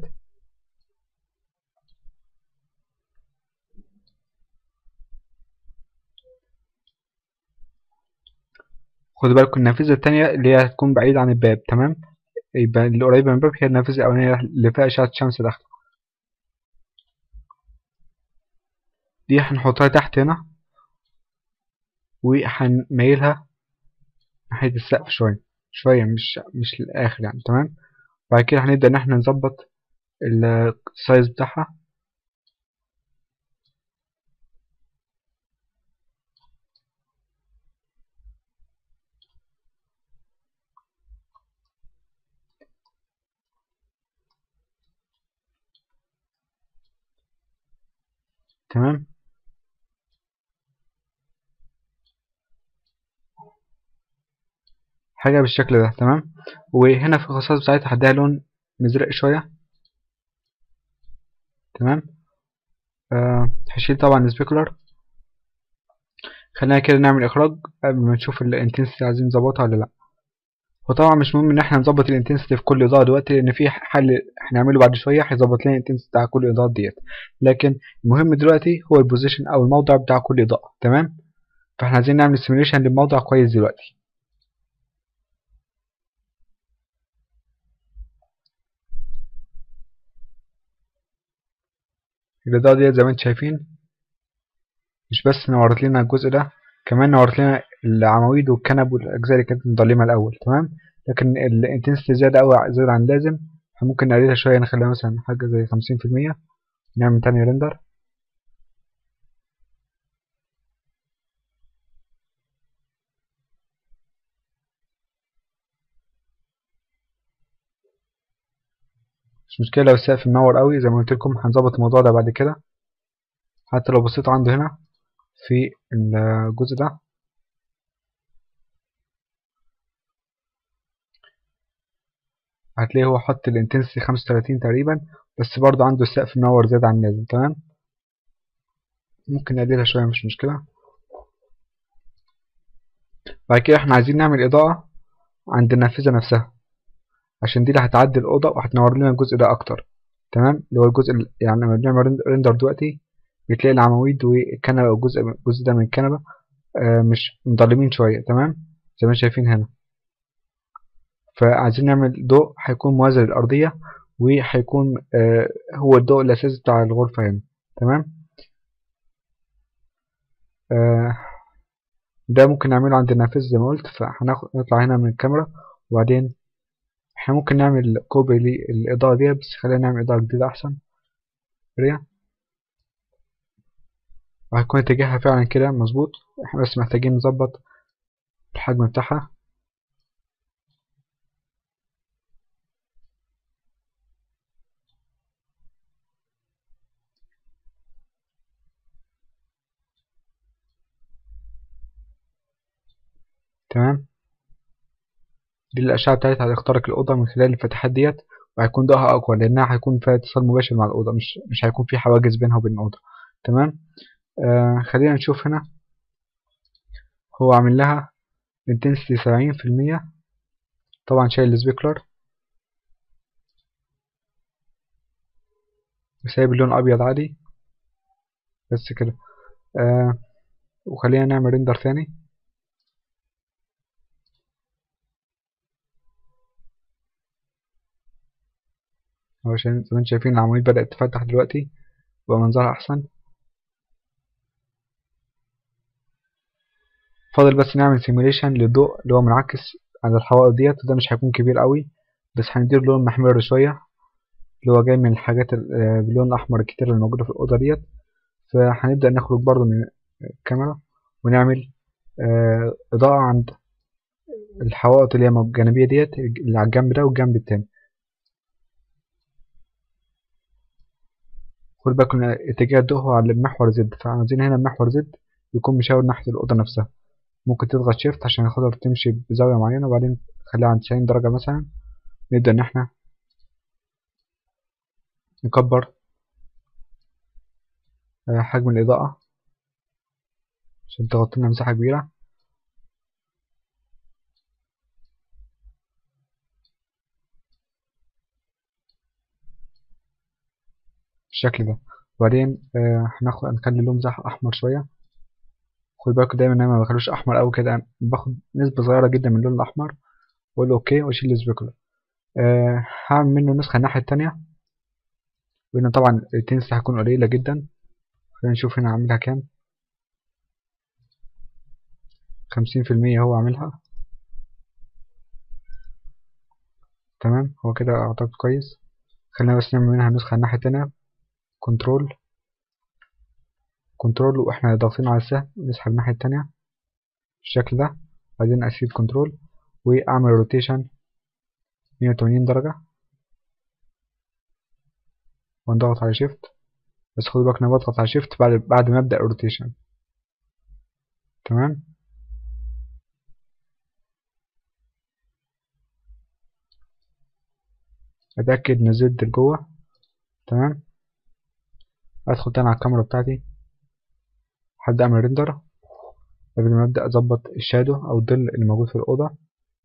خدوا بالكم النافذة التانية اللي هي هتكون بعيدة عن الباب. تمام. يبقى اللي قريبة من الباب هي النافذة الأولانية اللي فيها إشعة شمس داخلة. دي هنحطها تحت هنا، وهنميلها ناحية السقف شوية شوية، مش مش للآخر يعني. تمام. بعد كده هنبدأ إن احنا نظبط السايز بتاعها. تمام. حاجة بالشكل ده. تمام. وهنا في الخصائص بتاعتها هديها لون مزرق شوية. تمام. آه هشيل طبعا السبيكولر. خلينا كده نعمل إخراج قبل ما نشوف الانتنسيتي عايزين نظبطها ولا لأ. وطبعا مش مهم إن احنا نظبط الانتنسيتي في كل إضاءة دلوقتي، لأن في حل هنعمله بعد شوية هيظبط لنا الانتنسيتي بتاع كل إضاءة ديت. لكن المهم دلوقتي هو البوزيشن أو الموضع بتاع كل إضاءة. تمام. فاحنا عايزين نعمل سيميوليشن للموضع كويس دلوقتي. الإضاءة ديت زي ما انتم شايفين مش بس نورت لنا الجزء ده، كمان نورت لنا العواميد والكنب والأجزاء اللي كانت مظلمة الأول. تمام. لكن الانتنسيتي زيادة أوي زيادة عن اللازم، ممكن نقللها شوية، نخليها مثلا حاجة زي خمسين في المية. نعمل تاني ريندر. مش مشكلة لو السقف منور أوي، زي ما قلت لكم هنظبط الموضوع ده بعد كده. حتى لو بصيت عنده هنا في الجزء ده هتلاقيه هو حط الانتنسيتي خمسة وتلاتين تقريبا، بس برضه عنده السقف منور زيادة عن اللازم. تمام. ممكن نقللها شوية مش مشكلة. بعد كده احنا عايزين نعمل إضاءة عند النافذة نفسها، عشان دي اللي هتعدي الأوضة وهتنور لنا الجزء ده أكتر. تمام. اللي هو الجزء اللي يعني لما بنعمل ريندر دلوقتي بتلاقي العواميد والكنبة والجزء الجزء ده من الكنبة آه مش مظلمين شوية. تمام. زي ما شايفين هنا. فعايزين نعمل ضوء هيكون موازي للأرضية، وهيكون آه هو الضوء الأساسي بتاع الغرفة هنا. تمام. آه ده ممكن نعمله عند النافذة زي ما قلت. فهناخد نطلع هنا من الكاميرا، وبعدين احنا ممكن نعمل كوبي للإضاءة دي، بس خلينا نعمل إضاءة جديدة أحسن. ريا. وهيكون اتجاهها فعلا كده مظبوط. احنا بس محتاجين نظبط الحجم بتاعها. تمام. دي الأشعة بتاعتها هتخترق الأوضة من خلال الفتحات ديت، وهيكون ضوءها أقوى لأنها هيكون فيها اتصال مباشر مع الأوضة، مش مش هيكون في حواجز بينها وبين الأوضة. تمام. آه خلينا نشوف هنا. هو عامل لها intensity سبعين في المية. طبعا شايل السبيكلر وسايب اللون أبيض عادي بس كده. آه وخلينا نعمل ريندر ثاني. عشان زي ما انتم شايفين العواميد بدأت تفتح دلوقتي وبقى منظرها أحسن. فاضل بس نعمل سيموليشن للضوء اللي هو منعكس على الحوائط ديت، وده مش هيكون كبير قوي، بس هندير لون محمر شوية اللي هو جاي من الحاجات ال- باللون الأحمر الكتير اللي موجودة في الأوضة ديت. فهنبدأ نخرج برضو من الكاميرا ونعمل آه، إضاءة عند الحوائط اللي هي الجانبية ديت، اللي على الجنب ده والجنب التاني. خد بالك إن اتجاه الضوء هو على المحور زد، فعاوزين هنا المحور زد يكون مشاور ناحية الأوضة نفسها. ممكن تضغط شيفت عشان خاطر تمشي بزاوية معينة، وبعدين تخليها عند تسعين درجة مثلا. نبدأ إن احنا نكبر آه، حجم الإضاءة عشان تغطي لنا مساحة كبيرة بالشكل ده. وبعدين آه، هناخد نخلي اللون بتاعها أحمر شوية. خد بالك دايما إن أنا ما بخلوش أحمر أوي كده، أنا باخد نسبة صغيرة جدا من اللون الأحمر وأقول له أوكي وأشيل السبيكولر. أه هعمل منه نسخة الناحية التانية، وهنا طبعا التنس هتكون قليلة جدا. خلينا نشوف هنا هعملها كام. خمسين في المية هو عاملها. تمام، هو كده أعتقد كويس. خلينا بس نعمل منها نسخة الناحية التانية. كنترول كنترول واحنا ضاغطين على السهم نسحب الناحية التانية بالشكل ده. بعدين أشيل كنترول وأعمل روتيشن مية وتمانين درجة ونضغط على شيفت. بس خدوا بالك انا بضغط على شيفت بعد بعد ما ابدا الروتيشن. تمام. اتاكد ان زد لجوه. تمام. ادخل تاني على الكاميرا بتاعتي، هبدا اعمل ريندر قبل ما ابدا اظبط الشادو او الظل اللي موجود في الاوضه.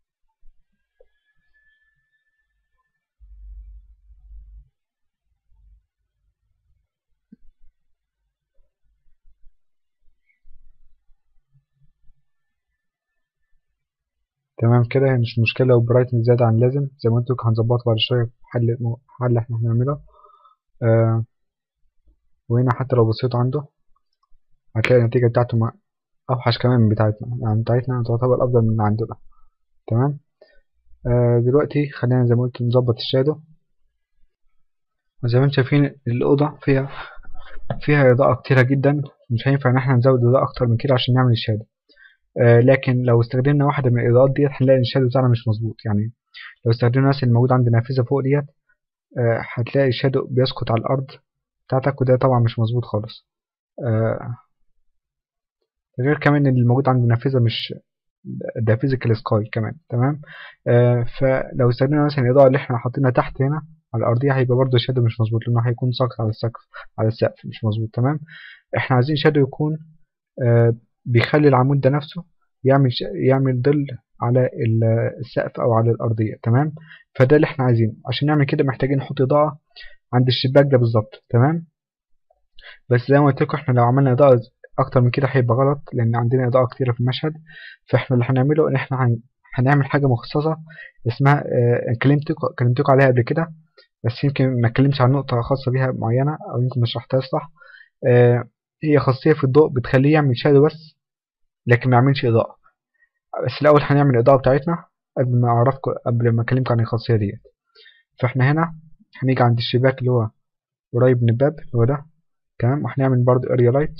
تمام كده، هي مش مشكله لو برايتنس زياده عن اللازم، زي ما قلت لكم هنظبطه بعد شويه في حل حل احنا هنعمله. آه وهنا حتى لو بصيت عنده هتلاقي النتيجه بتاعته ما اوحش كمان من بتاعتنا، يعني بتاعتنا تعتبر افضل من اللي عندنا. تمام. آه دلوقتي خلينا زي ما قلت نظبط الشادو. وزي ما انتم شايفين الأوضة فيها فيها إضاءة كتيرة جدا، مش هينفع إن احنا نزود إضاءة أكتر من كده عشان نعمل الشادو. آه لكن لو استخدمنا واحدة من الإضاءات ديت هنلاقي إن الشادو بتاعنا مش مظبوط. يعني لو استخدمنا مثلا الموجود عند النافذة فوق ديت، آه هتلاقي الشادو بيسقط على الأرض بتاعتك، وده طبعا مش مظبوط خالص. آه غير كمان إن الموجود عند النافذة مش ده فيزيكال سكاي كمان. تمام. آه فلو استخدمنا مثلا الإضاءة اللي احنا حاطينها تحت هنا على الأرضية، هيبقى برضه الشادو مش مظبوط لأنه هيكون ساقط على السقف على السقف مش مظبوط. تمام. احنا عايزين شادو يكون آه بيخلي العمود ده نفسه يعمل ش... يعمل ظل على ال- السقف او على الارضيه. تمام. فده اللي احنا عايزينه. عشان نعمل كده محتاجين نحط اضاءه عند الشباك ده بالظبط. تمام. بس زي ما قلت لكم احنا لو عملنا اضاءه اكتر من كده هيبقى غلط، لان عندنا اضاءه كتيره في المشهد. فاحنا اللي هنعمله ان احنا هن... هنعمل حاجه مخصصه اسمها آه كلمتكم كلمتكم عليها قبل كده، بس يمكن ما اتكلمتش عن نقطه خاصه بيها معينه، او يمكن ما شرحتهاش صح. آه هي خاصيه في الضوء بتخليه يعمل شادو بس، لكن ما يعملش اضاءه. بس الأول هنعمل الإضاءة بتاعتنا قبل ما أعرفكم قبل ما أكلمكم عن الخاصية ديت. فإحنا هنا هنيجي عند الشباك اللي هو قريب من الباب اللي هو ده. تمام. وهنعمل برضو اريا لايت.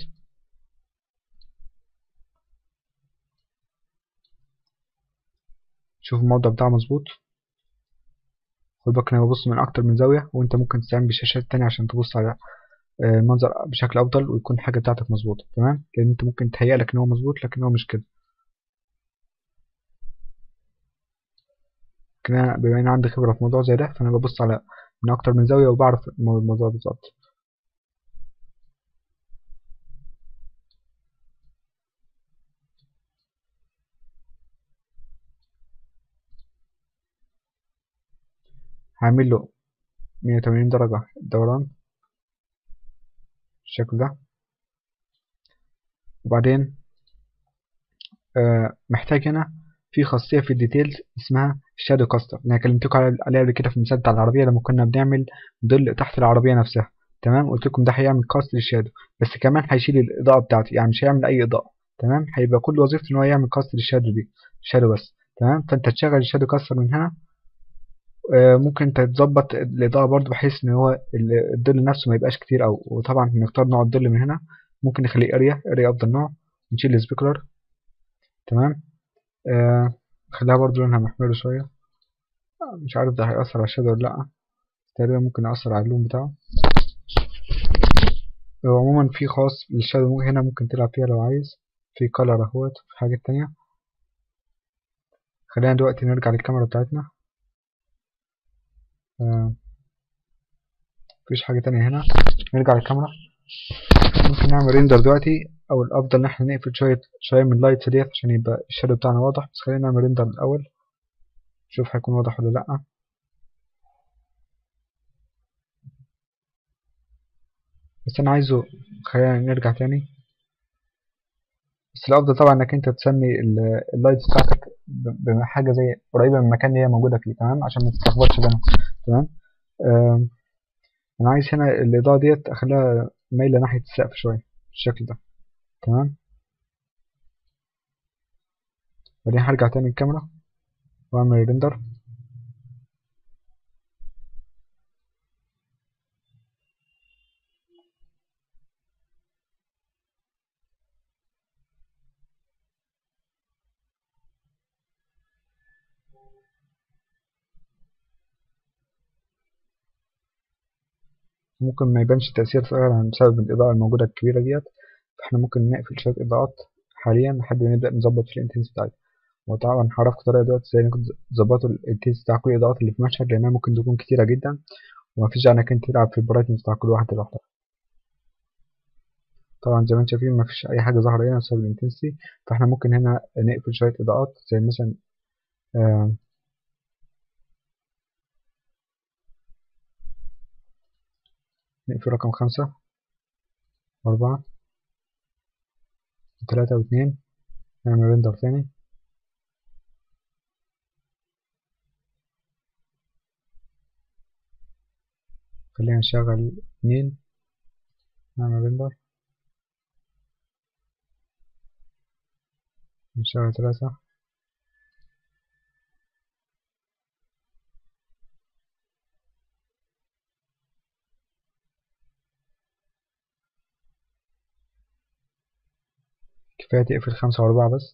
شوف الموضوع بتاعه مظبوط. خد بالك أنا ببص من أكتر من زاوية، وأنت ممكن تستعين بشاشات تانية عشان تبص على المنظر بشكل أفضل ويكون الحاجة بتاعتك مظبوطة. تمام. لأن أنت ممكن تهيألك إن هو مظبوط لكن هو مش كده. لكن أنا بما إن عندي خبرة في موضوع زي ده، فأنا ببص على من أكتر من زاوية وبعرف الموضوع بالظبط. هعمل له مية وتمانين درجة دوران بالشكل ده. وبعدين آه محتاج هنا في خاصية في الديتيلز اسمها شادو كاستر، اللي انا كلمتكم عليها قبل كده في المثال بتاع العربية لما كنا بنعمل ظل تحت العربية نفسها. تمام. قلت لكم ده هيعمل كاست للشادو، بس كمان هيشيل الإضاءة بتاعتي، يعني مش هيعمل أي إضاءة. تمام. هيبقى كل وظيفته إن هو يعمل كاست للشادو دي، شادو بس. تمام. فأنت تشغل الشادو كاستر من هنا آه، ممكن انت تظبط الإضاءة برضو بحيث ان هو ال- الظل نفسه ما يبقاش كتير، او وطبعا نختار نوع الظل من هنا. ممكن نخليه اريا اريا افضل نوع. نشيل السبيكولر. تمام. آه خليها برضو لونها محمر شوية. آه، مش عارف ده هيأثر على الشادو ولا لأ. تقريبا ممكن يأثر على اللون بتاعه. هو عموما في خاص للشادو هنا ممكن تلعب فيها لو عايز. في كولر اهوت في حاجات تانية. خلينا دلوقتي نرجع للكاميرا بتاعتنا. آه مفيش حاجة تانية هنا. نرجع للكاميرا. ممكن نعمل ريندر دلوقتي، او الافضل ان احنا نقفل شوية شوية من اللايتس ديت عشان يبقى الشادو بتاعنا واضح. بس خلينا نعمل ريندر الاول نشوف هيكون واضح ولا لأ. بس انا عايزه. خلينا نرجع تاني. بس الافضل طبعا انك انت تسمي ال- اللايتس بتاعتك ب- بحاجة زي قريبة من المكان اللي هي موجودة فيه. تمام عشان ما تتلخبطش بينهم. تمام. آم، انا عايز هنا الاضاءة ديت اخليها مايلة ناحية السقف شوية بالشكل ده. تمام. بعدين هرجع تاني الكاميرا واعمل ريندر. ممكن ما يبانش التأثير فعلا بسبب الإضاءة الموجودة الكبيرة ديت. فاحنا ممكن نقفل شوية إضاءات حاليا لحد ما نبدأ نظبط في الانتنس بتاعتها. وطبعا هعرفك طريقة دلوقتي ازاي انكم تظبطوا الانتنس بتاع كل الإضاءات اللي في المشهد، لأنها ممكن تكون كتيرة جدا ومفيش داعي انك انت تلعب في البرايتنس بتاع كل واحدة لوحدها. طبعا زي ما انتم شايفين مفيش أي حاجة ظاهرة هنا بسبب الانتنسي. فاحنا ممكن هنا نقفل شوية إضاءات زي مثلا آه نقفل رقم خمسة وأربعة وتلاتة واتنين. نعمل ريندر تاني. خلينا نشغل اتنين. نعمل ريندر. نشغل تلاتة. كفاية تقفل خمسة وأربعة بس.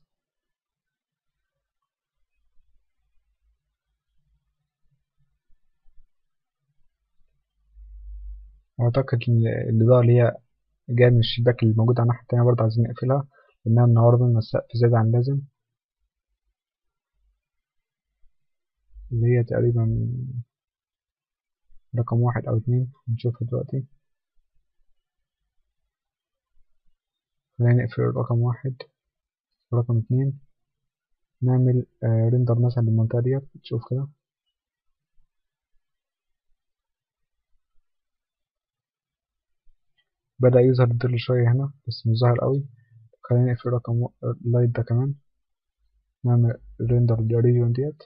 أعتقد إن الإضاءة اللي هي جاية من الشباك اللي موجودة على الناحية التانية برضه عايزين نقفلها، لأنها منورة لنا السقف زيادة عن اللازم. اللي هي تقريبا رقم واحد أو اتنين هنشوفها دلوقتي. خلينا نقفل رقم واحد ورقم اتنين. نعمل آه ريندر مثلا للمنطقة ديت تشوف كده. بدأ يظهر الظل شوية هنا بس مش ظاهر قوي. خلينا نقفل رقم و- اللايت ده كمان. نعمل ريندر للريجون ديت.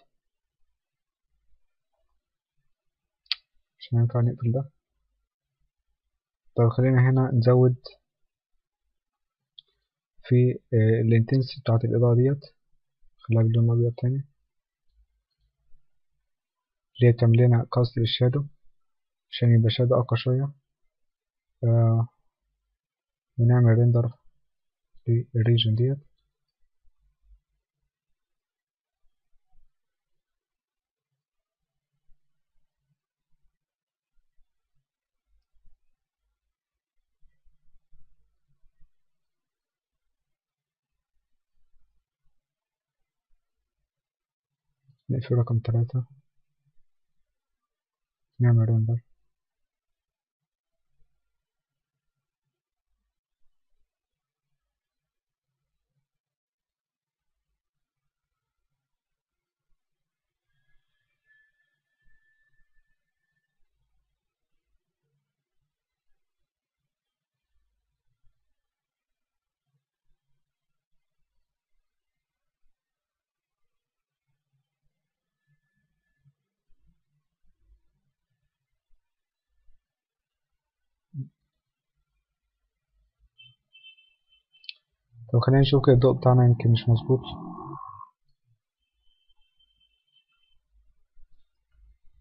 مش هينفع نقفل ده. طب خلينا هنا نزود في الانتنسي بتاعت الإضاءة ديت. خليها باللون الأبيض تاني اللي هي بتعمل لنا كاست للشادو عشان يبقى شادو أقوى شوية. آه ونعمل ريندر للريجن ديت. نقفل رقم تلاتة. نعمل ريندر. طب خلينا نشوف كده الضوء بتاعنا يمكن مش مظبوط.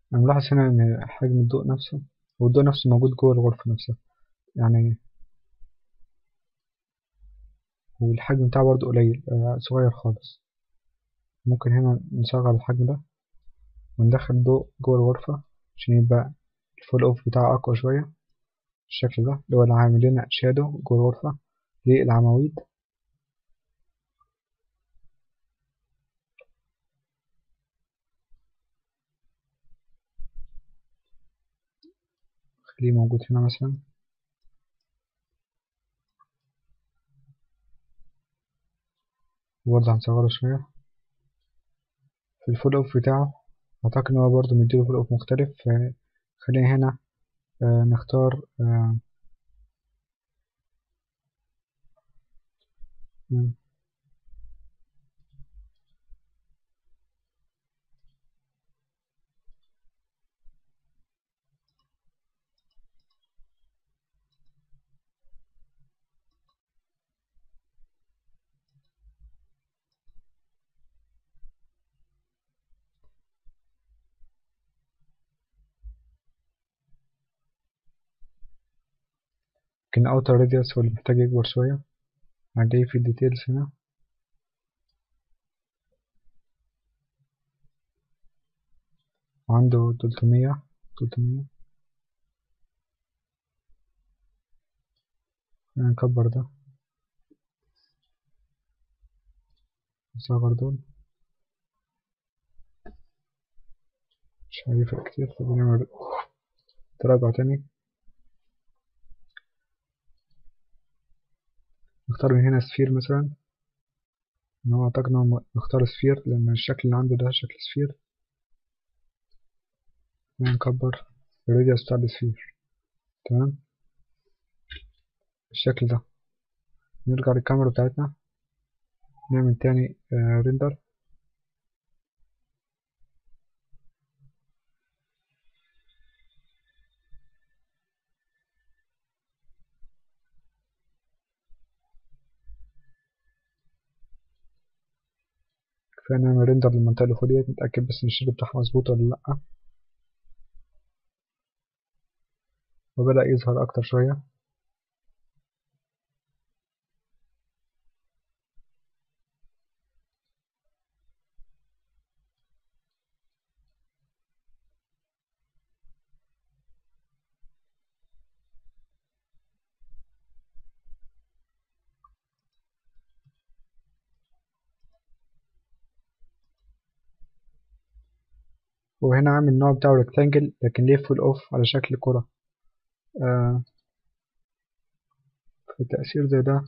أنا ملاحظ هنا إن حجم الضوء نفسه، والضوء نفسه موجود جوه الغرفة نفسها يعني، والحجم بتاعه برضه قليل، آه صغير خالص. ممكن هنا نصغر الحجم ده وندخل ضوء جوه الغرفة عشان يبقى الفول أوف بتاعه أقوى شوية. الشكل ده اللي هو اللي عامل لنا شادو جوه الغرفة للعواميد. خليه موجود هنا مثلا، وبرضه هنصغره شوية. في الفول أوف بتاعه أعتقد إن هو برضه مديله فول أوف مختلف، فخلينا هنا آه نختار آه مم. يمكن أوتر راديوس هو اللي محتاج يكبر شوية. هنلاقيه في الديتيلز هنا، وعنده تلتمية تلتمية. نكبر ده، نصغر دول، مش هيفرق كتير. طب نعمل تراجع تاني، نختار من هنا سفير مثلا. إن هو أعتقد إن هو نختار سفير لأن الشكل اللي عنده ده شكل سفير. نكبر الراديوس بتاع السفير. تمام بالشكل ده. نرجع للكاميرا بتاعتنا، نعمل تاني آه ريندر. فنعمل ريندر للمنطقة اللي فوق ديت، نتأكد بس إن الشكل بتاعها مظبوط ولا لأ. وبدأ يظهر أكتر شوية. وهنا عامل النوع بتاعه ريكتانجل لكن ليه فول أوف على شكل كرة. آه في تأثير زي ده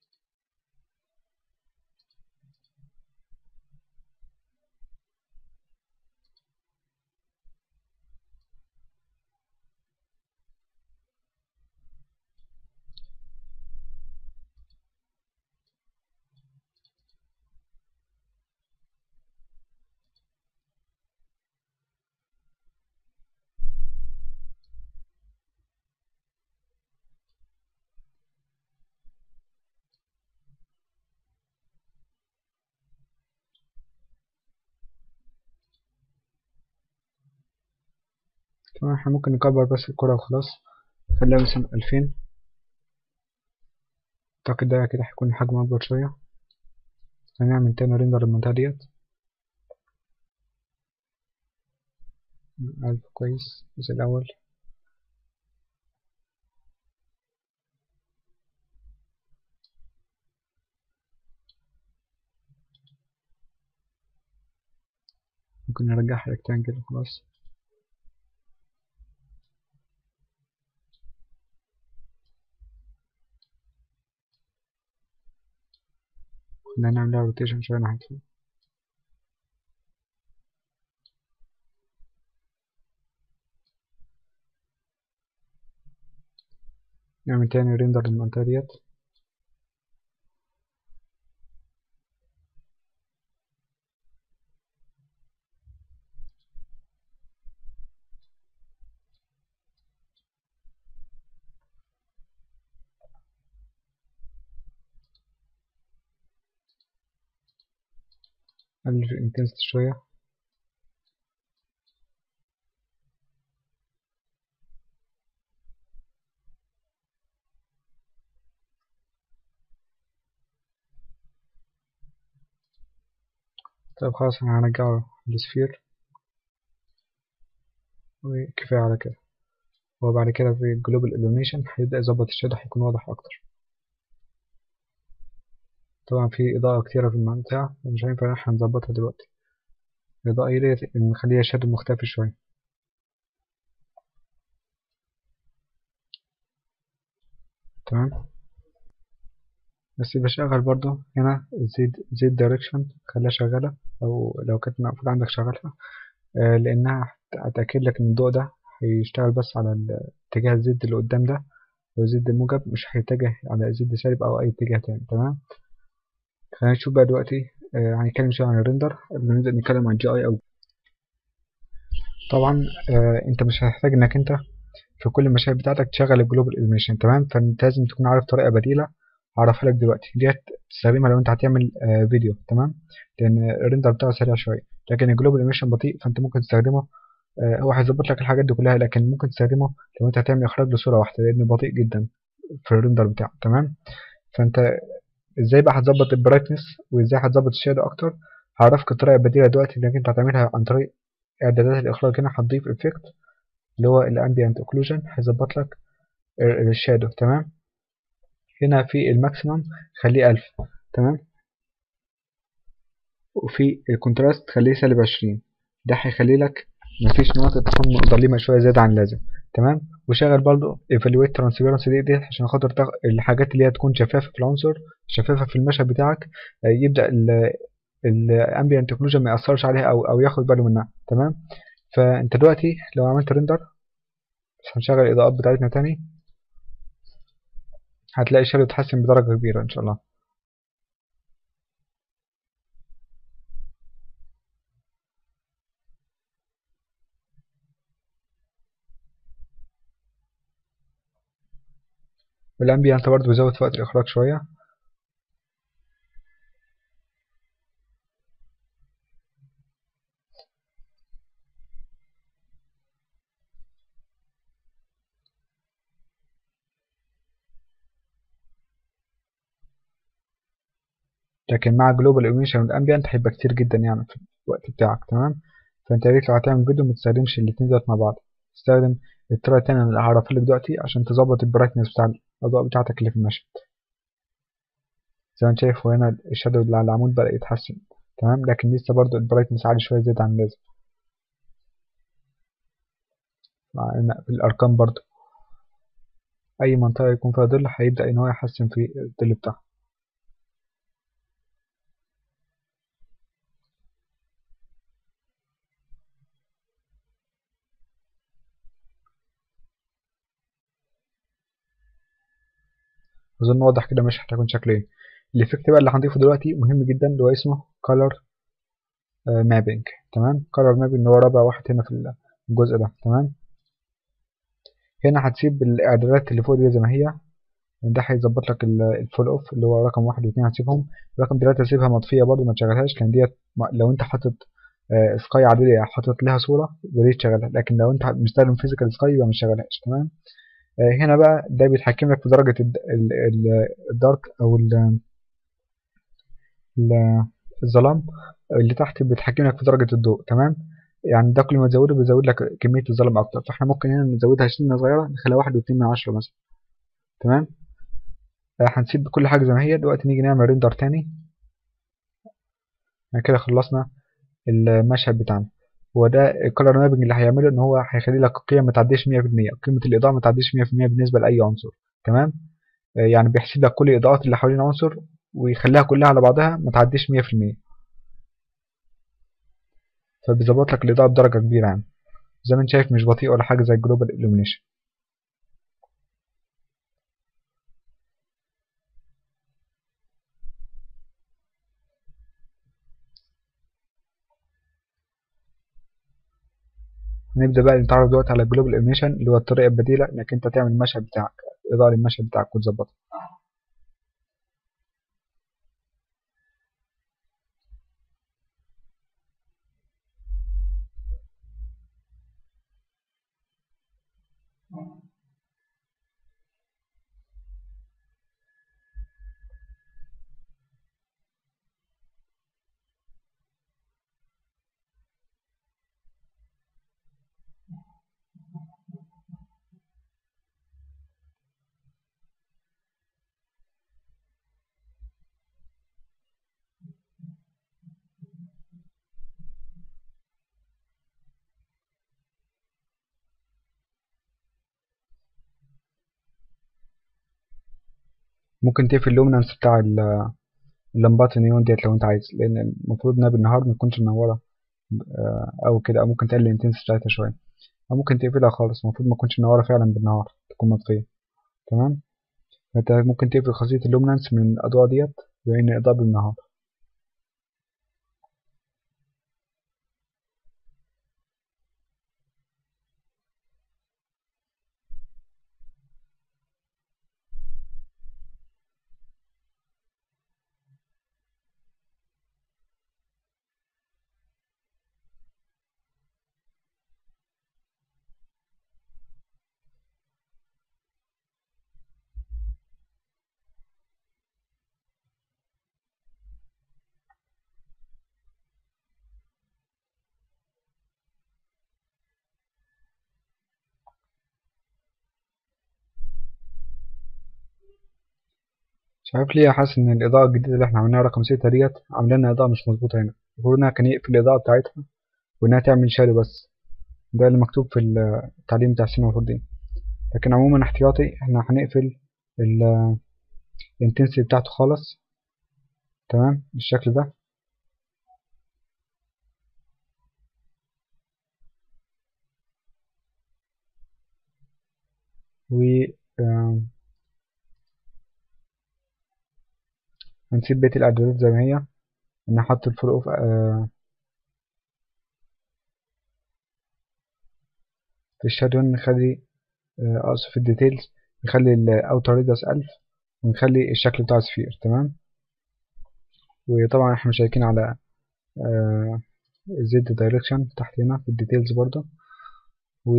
طبعا احنا ممكن نكبر بس الكرة وخلاص. خليها مثلا ألفين. أعتقد ده كده هيكون حجم أكبر شوية. هنعمل تاني ريندر للمنطقة ديت. ألف كويس زي الأول. ممكن نرجعها ريكتانجل وخلاص. خلينا نعملها روتيشن شوية ناحية فوق. نعمل تاني ريندر للمنطقة ديت. نقلل الانتنسيتي شوية. طيب خلاص احنا هنرجعه للسفير وكفاية على كده. وبعد كده في الجلوبال illumination هيبدأ يظبط الشادو، هيكون واضح أكتر. طبعا في إضاءة كتيرة في المنطقة مش هينفع إن احنا نظبطها دلوقتي. الإضاءة ديت نخليها شادو مختفي شوية. تمام. بس بشغل برضو هنا زيد زيد دايركشن، خليها شغالة، أو لو كانت مقفولة عندك شغلها، آه لأنها هتأكد لك إن الضوء ده هيشتغل بس على الاتجاه الزد اللي قدام ده، وزد الموجب مش هيتجه على زد سالب أو أي اتجاه تاني. تمام. خلينا نشوف بقى دلوقتي، آه هنتكلم شوية عن الريندر قبل ما نبدأ نتكلم عن جي اي. أو طبعا آه انت مش هتحتاج انك انت في كل المشاهد بتاعتك تشغل الجلوبال illumination. تمام. فانت لازم تكون عارف طريقة بديلة هعرفها لك دلوقتي، ديت تستخدمها لو انت هتعمل آه فيديو. تمام. لان الريندر بتاعه سريع شوية، لكن الجلوبال illumination بطيء، فانت ممكن تستخدمه. آه هو هيظبط لك الحاجات دي كلها، لكن ممكن تستخدمه لو انت هتعمل اخراج لصورة واحدة، لانه بطيء جدا في الريندر بتاعه. تمام. فانت ازاي بقى هتظبط البرايتنس وازاي هتظبط الشادو اكتر؟ هعرفك الطريقة البديلة دلوقتي انك انت هتعملها عن طريق اعدادات الاخراج. هنا هتضيف افكت اللي هو الامبيانت اوكلوجن، هيظبط لك الشادو. تمام. هنا في الماكسيمم خليه ألف. تمام. وفي الكونتراست خليه سالب عشرين، ده هيخلي لك مفيش نقطة تكون مظلمة شوية زيادة عن اللازم. تمام. وشغل برضو evaluate transparency دي, دي عشان خاطر تغ... الحاجات اللي هي تكون شفافة في العنصر، شفافة في المشهد بتاعك، آه، يبدأ الامبيانت اوكلوجن ما يأثرش عليها أو أو ياخد باله منها. تمام. فأنت دلوقتي لو عملت ريندر، بس هنشغل الإضاءات بتاعتنا تاني، هتلاقي الشادو اتحسن بدرجة كبيرة إن شاء الله. والأمبيانت برضه بيزود في وقت الإخراج شوية. لكن مع جلوبال illumination والأمبيانت هيبقى كتير جدا يعني في الوقت بتاعك. تمام. فأنت يا ريت لو هتعمل فيديو متستخدمش الاتنين دول مع بعض، تستخدم الطريقة التانية اللي هعرفها لك دلوقتي عشان تظبط البرايتنس بتاع الأضواء بتاعتك اللي في المشهد. زي ما انت شايف هنا الشادو اللي على العمود بدأ يتحسن. تمام. لكن لسه برضه البرايتنس عالي شوية زيادة عن اللازم، مع إن في الأرقام برضه أي منطقة يكون فيها ظل هيبدأ إن هو يحسن في الظل بتاعها. أظن واضح كده مش هتكون شكله ايه. الإفكت بقى اللي هنضيفه دلوقتي مهم جدا، اللي هو اسمه color مابينج. تمام. color مابينج اللي هو رابع واحد هنا في الجزء ده. تمام. هنا هتسيب الإعدادات اللي فوق دي زي ما هي، ده هيظبط لك الفول اوف اللي هو رقم واحد واثنين هتسيبهم. رقم تلاتة سيبها مطفية برضه ما تشغلهاش، لأن ديت لو أنت حاطط سكاي عادية حاطط لها صورة يا تشغلها، لكن لو أنت مستخدم فيزيكال سكاي يبقى مش شغلهاش. تمام. آه، هنا بقى ده بيتحكم لك في درجة الدارك أو ال- ال- الظلام. اللي تحت بيتحكم لك في درجة الضوء. تمام. يعني ده كل ما تزوده بيزود لك كمية الظلام أكتر، فاحنا ممكن هنا نزودها سنة صغيرة نخليها واحد واتنين من عشرة مثلا. تمام. آه، هنسيب كل حاجة زي ما هي. دلوقتي نيجي نعمل ريندر تاني. يعني كده خلصنا المشهد بتاعنا. هو ده الكالر مابنج اللي هيعمله ان هو هيخلي لك قيم ما تعديش مية في المية، قيمة الإضاءة ما تعديش مية في المية بالنسبة لأي عنصر. تمام. آه، يعني بيحسب لك كل الإضاءات اللي حوالين عنصر ويخليها كلها على بعضها ما تعديش مية في المية، فبيظبط لك الإضاءة بدرجة كبيرة يعني. زي ما انت شايف مش بطيء ولا حاجة زي الجلوبال illumination. هنبدأ بقى نتعرف دلوقتي على الجلوبال illumination اللي هو الطريقة البديلة انك انت تعمل المشهد بتاعك، إضاءة للمشهد بتاعك وتظبطها. ممكن تقفل اللومنانس بتاع ال- اللمبات النيون ديت لو انت عايز، لان المفروض انها بالنهار ما تكونش منوره آه، او كده، او ممكن تقلل الانتنس بتاعتها شويه، او ممكن تقفلها خالص. المفروض ما تكونش منوره فعلا بالنهار، تكون مطفيه. تمام. فانت ممكن تقفل خاصيه اللومنانس من الاضواء ديت بما ان الاضاءه بالنهار. مش عارف ليه حاسس ان الاضاءه الجديده اللي احنا عملناها رقم ستة ديت عامله لنا اضاءه مش مظبوطه هنا. المفروض انها كان يقفل الاضاءه بتاعتها وانها تعمل شادو بس. ده اللي مكتوب في التعليم بتاع السينما المفروض دي. لكن عموما احتياطي احنا هنقفل الانتنسيتي بتاعته خالص. تمام بالشكل ده. و آم، هنسيب بقية الإعدادات زي ما هي. نحط الفول اوف آه، في الشادو نخلي آه، أقصد في الديتيلز نخلي الأوتر ريديوس ألف، ونخلي الشكل بتاع سفير. تمام. وطبعا احنا مشيكين على زد دايركشن تحت هنا في الديتيلز برضه. و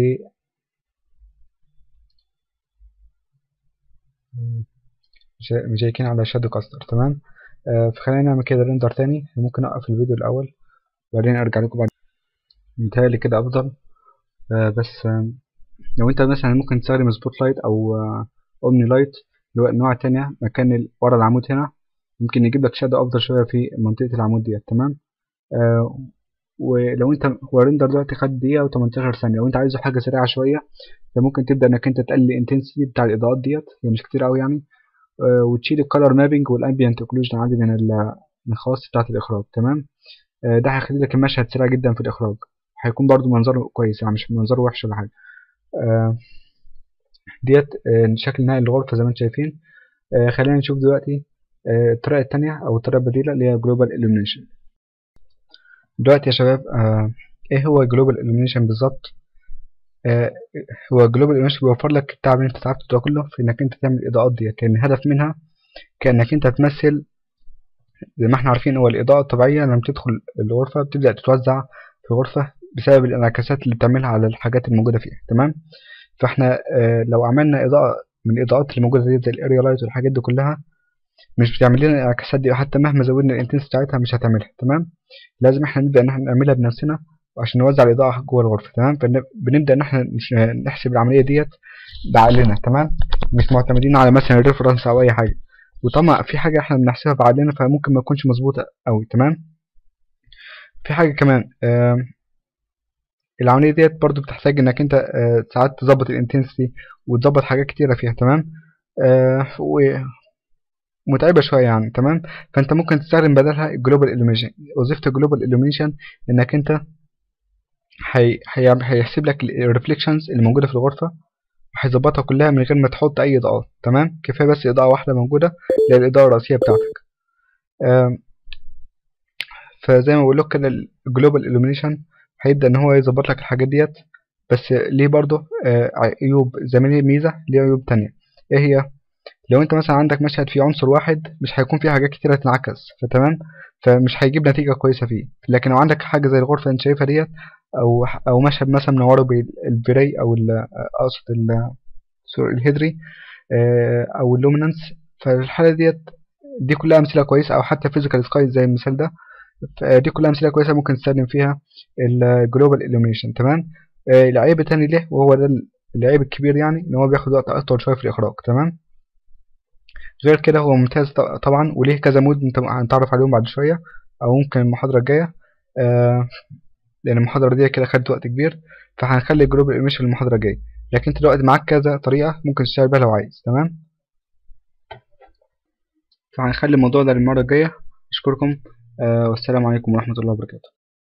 مشا- مشيكين على شادو كاستر. تمام. آه، فخلينا نعمل كده ريندر تاني. ممكن أوقف الفيديو الأول وبعدين أرجع لكم بعد. متهيألي كده أفضل. آه، بس آه، لو انت مثلا ممكن تستخدم سبوت لايت او اومني لايت اللي هو النوع التانية مكان ال- ورا العمود هنا، ممكن يجيب لك شادو افضل شويه في منطقه العمود ديت. تمام. آه ولو انت هو الريندر دلوقتي خد دقيقه و18 ثانيه، لو انت عايزه حاجه سريعه شويه انت ممكن تبدا انك انت تقلل الانتنسيتي بتاع الاضاءات ديت، هي مش كتير قوي يعني. آه وتشيل الكالر مابينج والامبيانت اوكلوجن عادي من ال- من الخواص بتاعه الاخراج. تمام. آه ده هيخلي لك المشهد سريع جدا في الاخراج، هيكون برضو منظره كويس يعني مش منظره وحش ولا حاجه. آه ديت آه، شكل نهائي للغرفة زي ما انتم شايفين. آه، خلينا نشوف دلوقتي آه، الطريقة التانية أو الطريقة البديلة اللي هي Global Illumination. دلوقتي يا شباب آه، إيه هو Global Illumination بالظبط؟ آه، هو Global Illumination بيوفر لك التعب اللي أنت تعبته ده كله في إنك أنت تعمل الإضاءات ديت، لأن الهدف منها كأنك أنت تمثل. زي ما احنا عارفين هو الإضاءة الطبيعية لما تدخل الغرفة بتبدأ تتوزع في الغرفة بسبب الانعكاسات اللي بتعملها على الحاجات الموجودة فيها. تمام. فاحنا آه، لو عملنا إضاءة من الإضاءات اللي موجودة دي زي الاريا لايت والحاجات دي كلها مش بتعمل لنا الانعكاسات دي، حتى مهما زودنا الانتنس بتاعتها مش هتعملها. تمام. لازم احنا نبدا ان احنا نعملها بنفسنا عشان نوزع الاضاءه جوه الغرفه. تمام. فبنبدا ان احنا نش- نحسب العمليه ديت بعقلنا. تمام. مش معتمدين على مثلا ريفرنس او اي حاجه. وطبعا في حاجه احنا بنحسبها بعقلنا فممكن ما تكونش مظبوطه قوي. تمام. في حاجه كمان آم، العمليه ديت برضو بتحتاج انك انت آه، ساعات تظبط الانتنسيتي وتظبط حاجات كتيره فيها. تمام. آه، متعبة شوية يعني. تمام. فانت ممكن تستخدم بدلها الجلوبال illumination. وظيفة الجلوبال illumination انك انت هي... هي... هيحسب لك الريفليكشنز اللي موجودة في الغرفة وهيظبطها كلها من غير ما تحط اي اضاءات. تمام. كفاية بس اضاءة واحدة موجودة اللي هي الاضاءة الرئيسية بتاعتك. آم، فزي ما بقول لك كده الجلوبال illumination هيبدأ ان هو يظبط لك الحاجات ديت. بس ليه برضه آه، عيوب زي ما ليه ميزة ليه عيوب تانية. ايه هي؟ لو انت مثلا عندك مشهد فيه عنصر واحد مش هيكون فيه حاجات كتيرة تنعكس فتمام، فمش هيجيب نتيجة كويسة فيه. لكن لو عندك حاجة زي الغرفة اللي انت شايفها ديت او او مشهد مثلا منوره بالبراي او ال- اقصد ال- سوري الهيدري آه، او اللومينانس، فالحالة ديت دي كلها امثلة كويسة، او حتى فيزيكال سكاي زي المثال ده. دي كلها امثلة كويسة ممكن تستخدم فيها الجلوبال illumination. تمام. آه، العيب التاني ليه وهو ده العيب الكبير يعني ان هو بياخد وقت اطول شوية في الاخراج. تمام. غير كده هو ممتاز ط- طبعا وليه كذا مود انت هنتعرف عليهم بعد شوية او ممكن المحاضرة الجاية. آه لان المحاضرة دي كده خدت وقت كبير، فهنخلي الجروب الايميشن المحاضرة الجاية. لكن انت دلوقتي معاك كذا طريقة ممكن تشتغل بيها لو عايز. تمام. فهنخلي الموضوع ده للمرة الجاية. أشكركم، آه والسلام عليكم ورحمة الله وبركاته.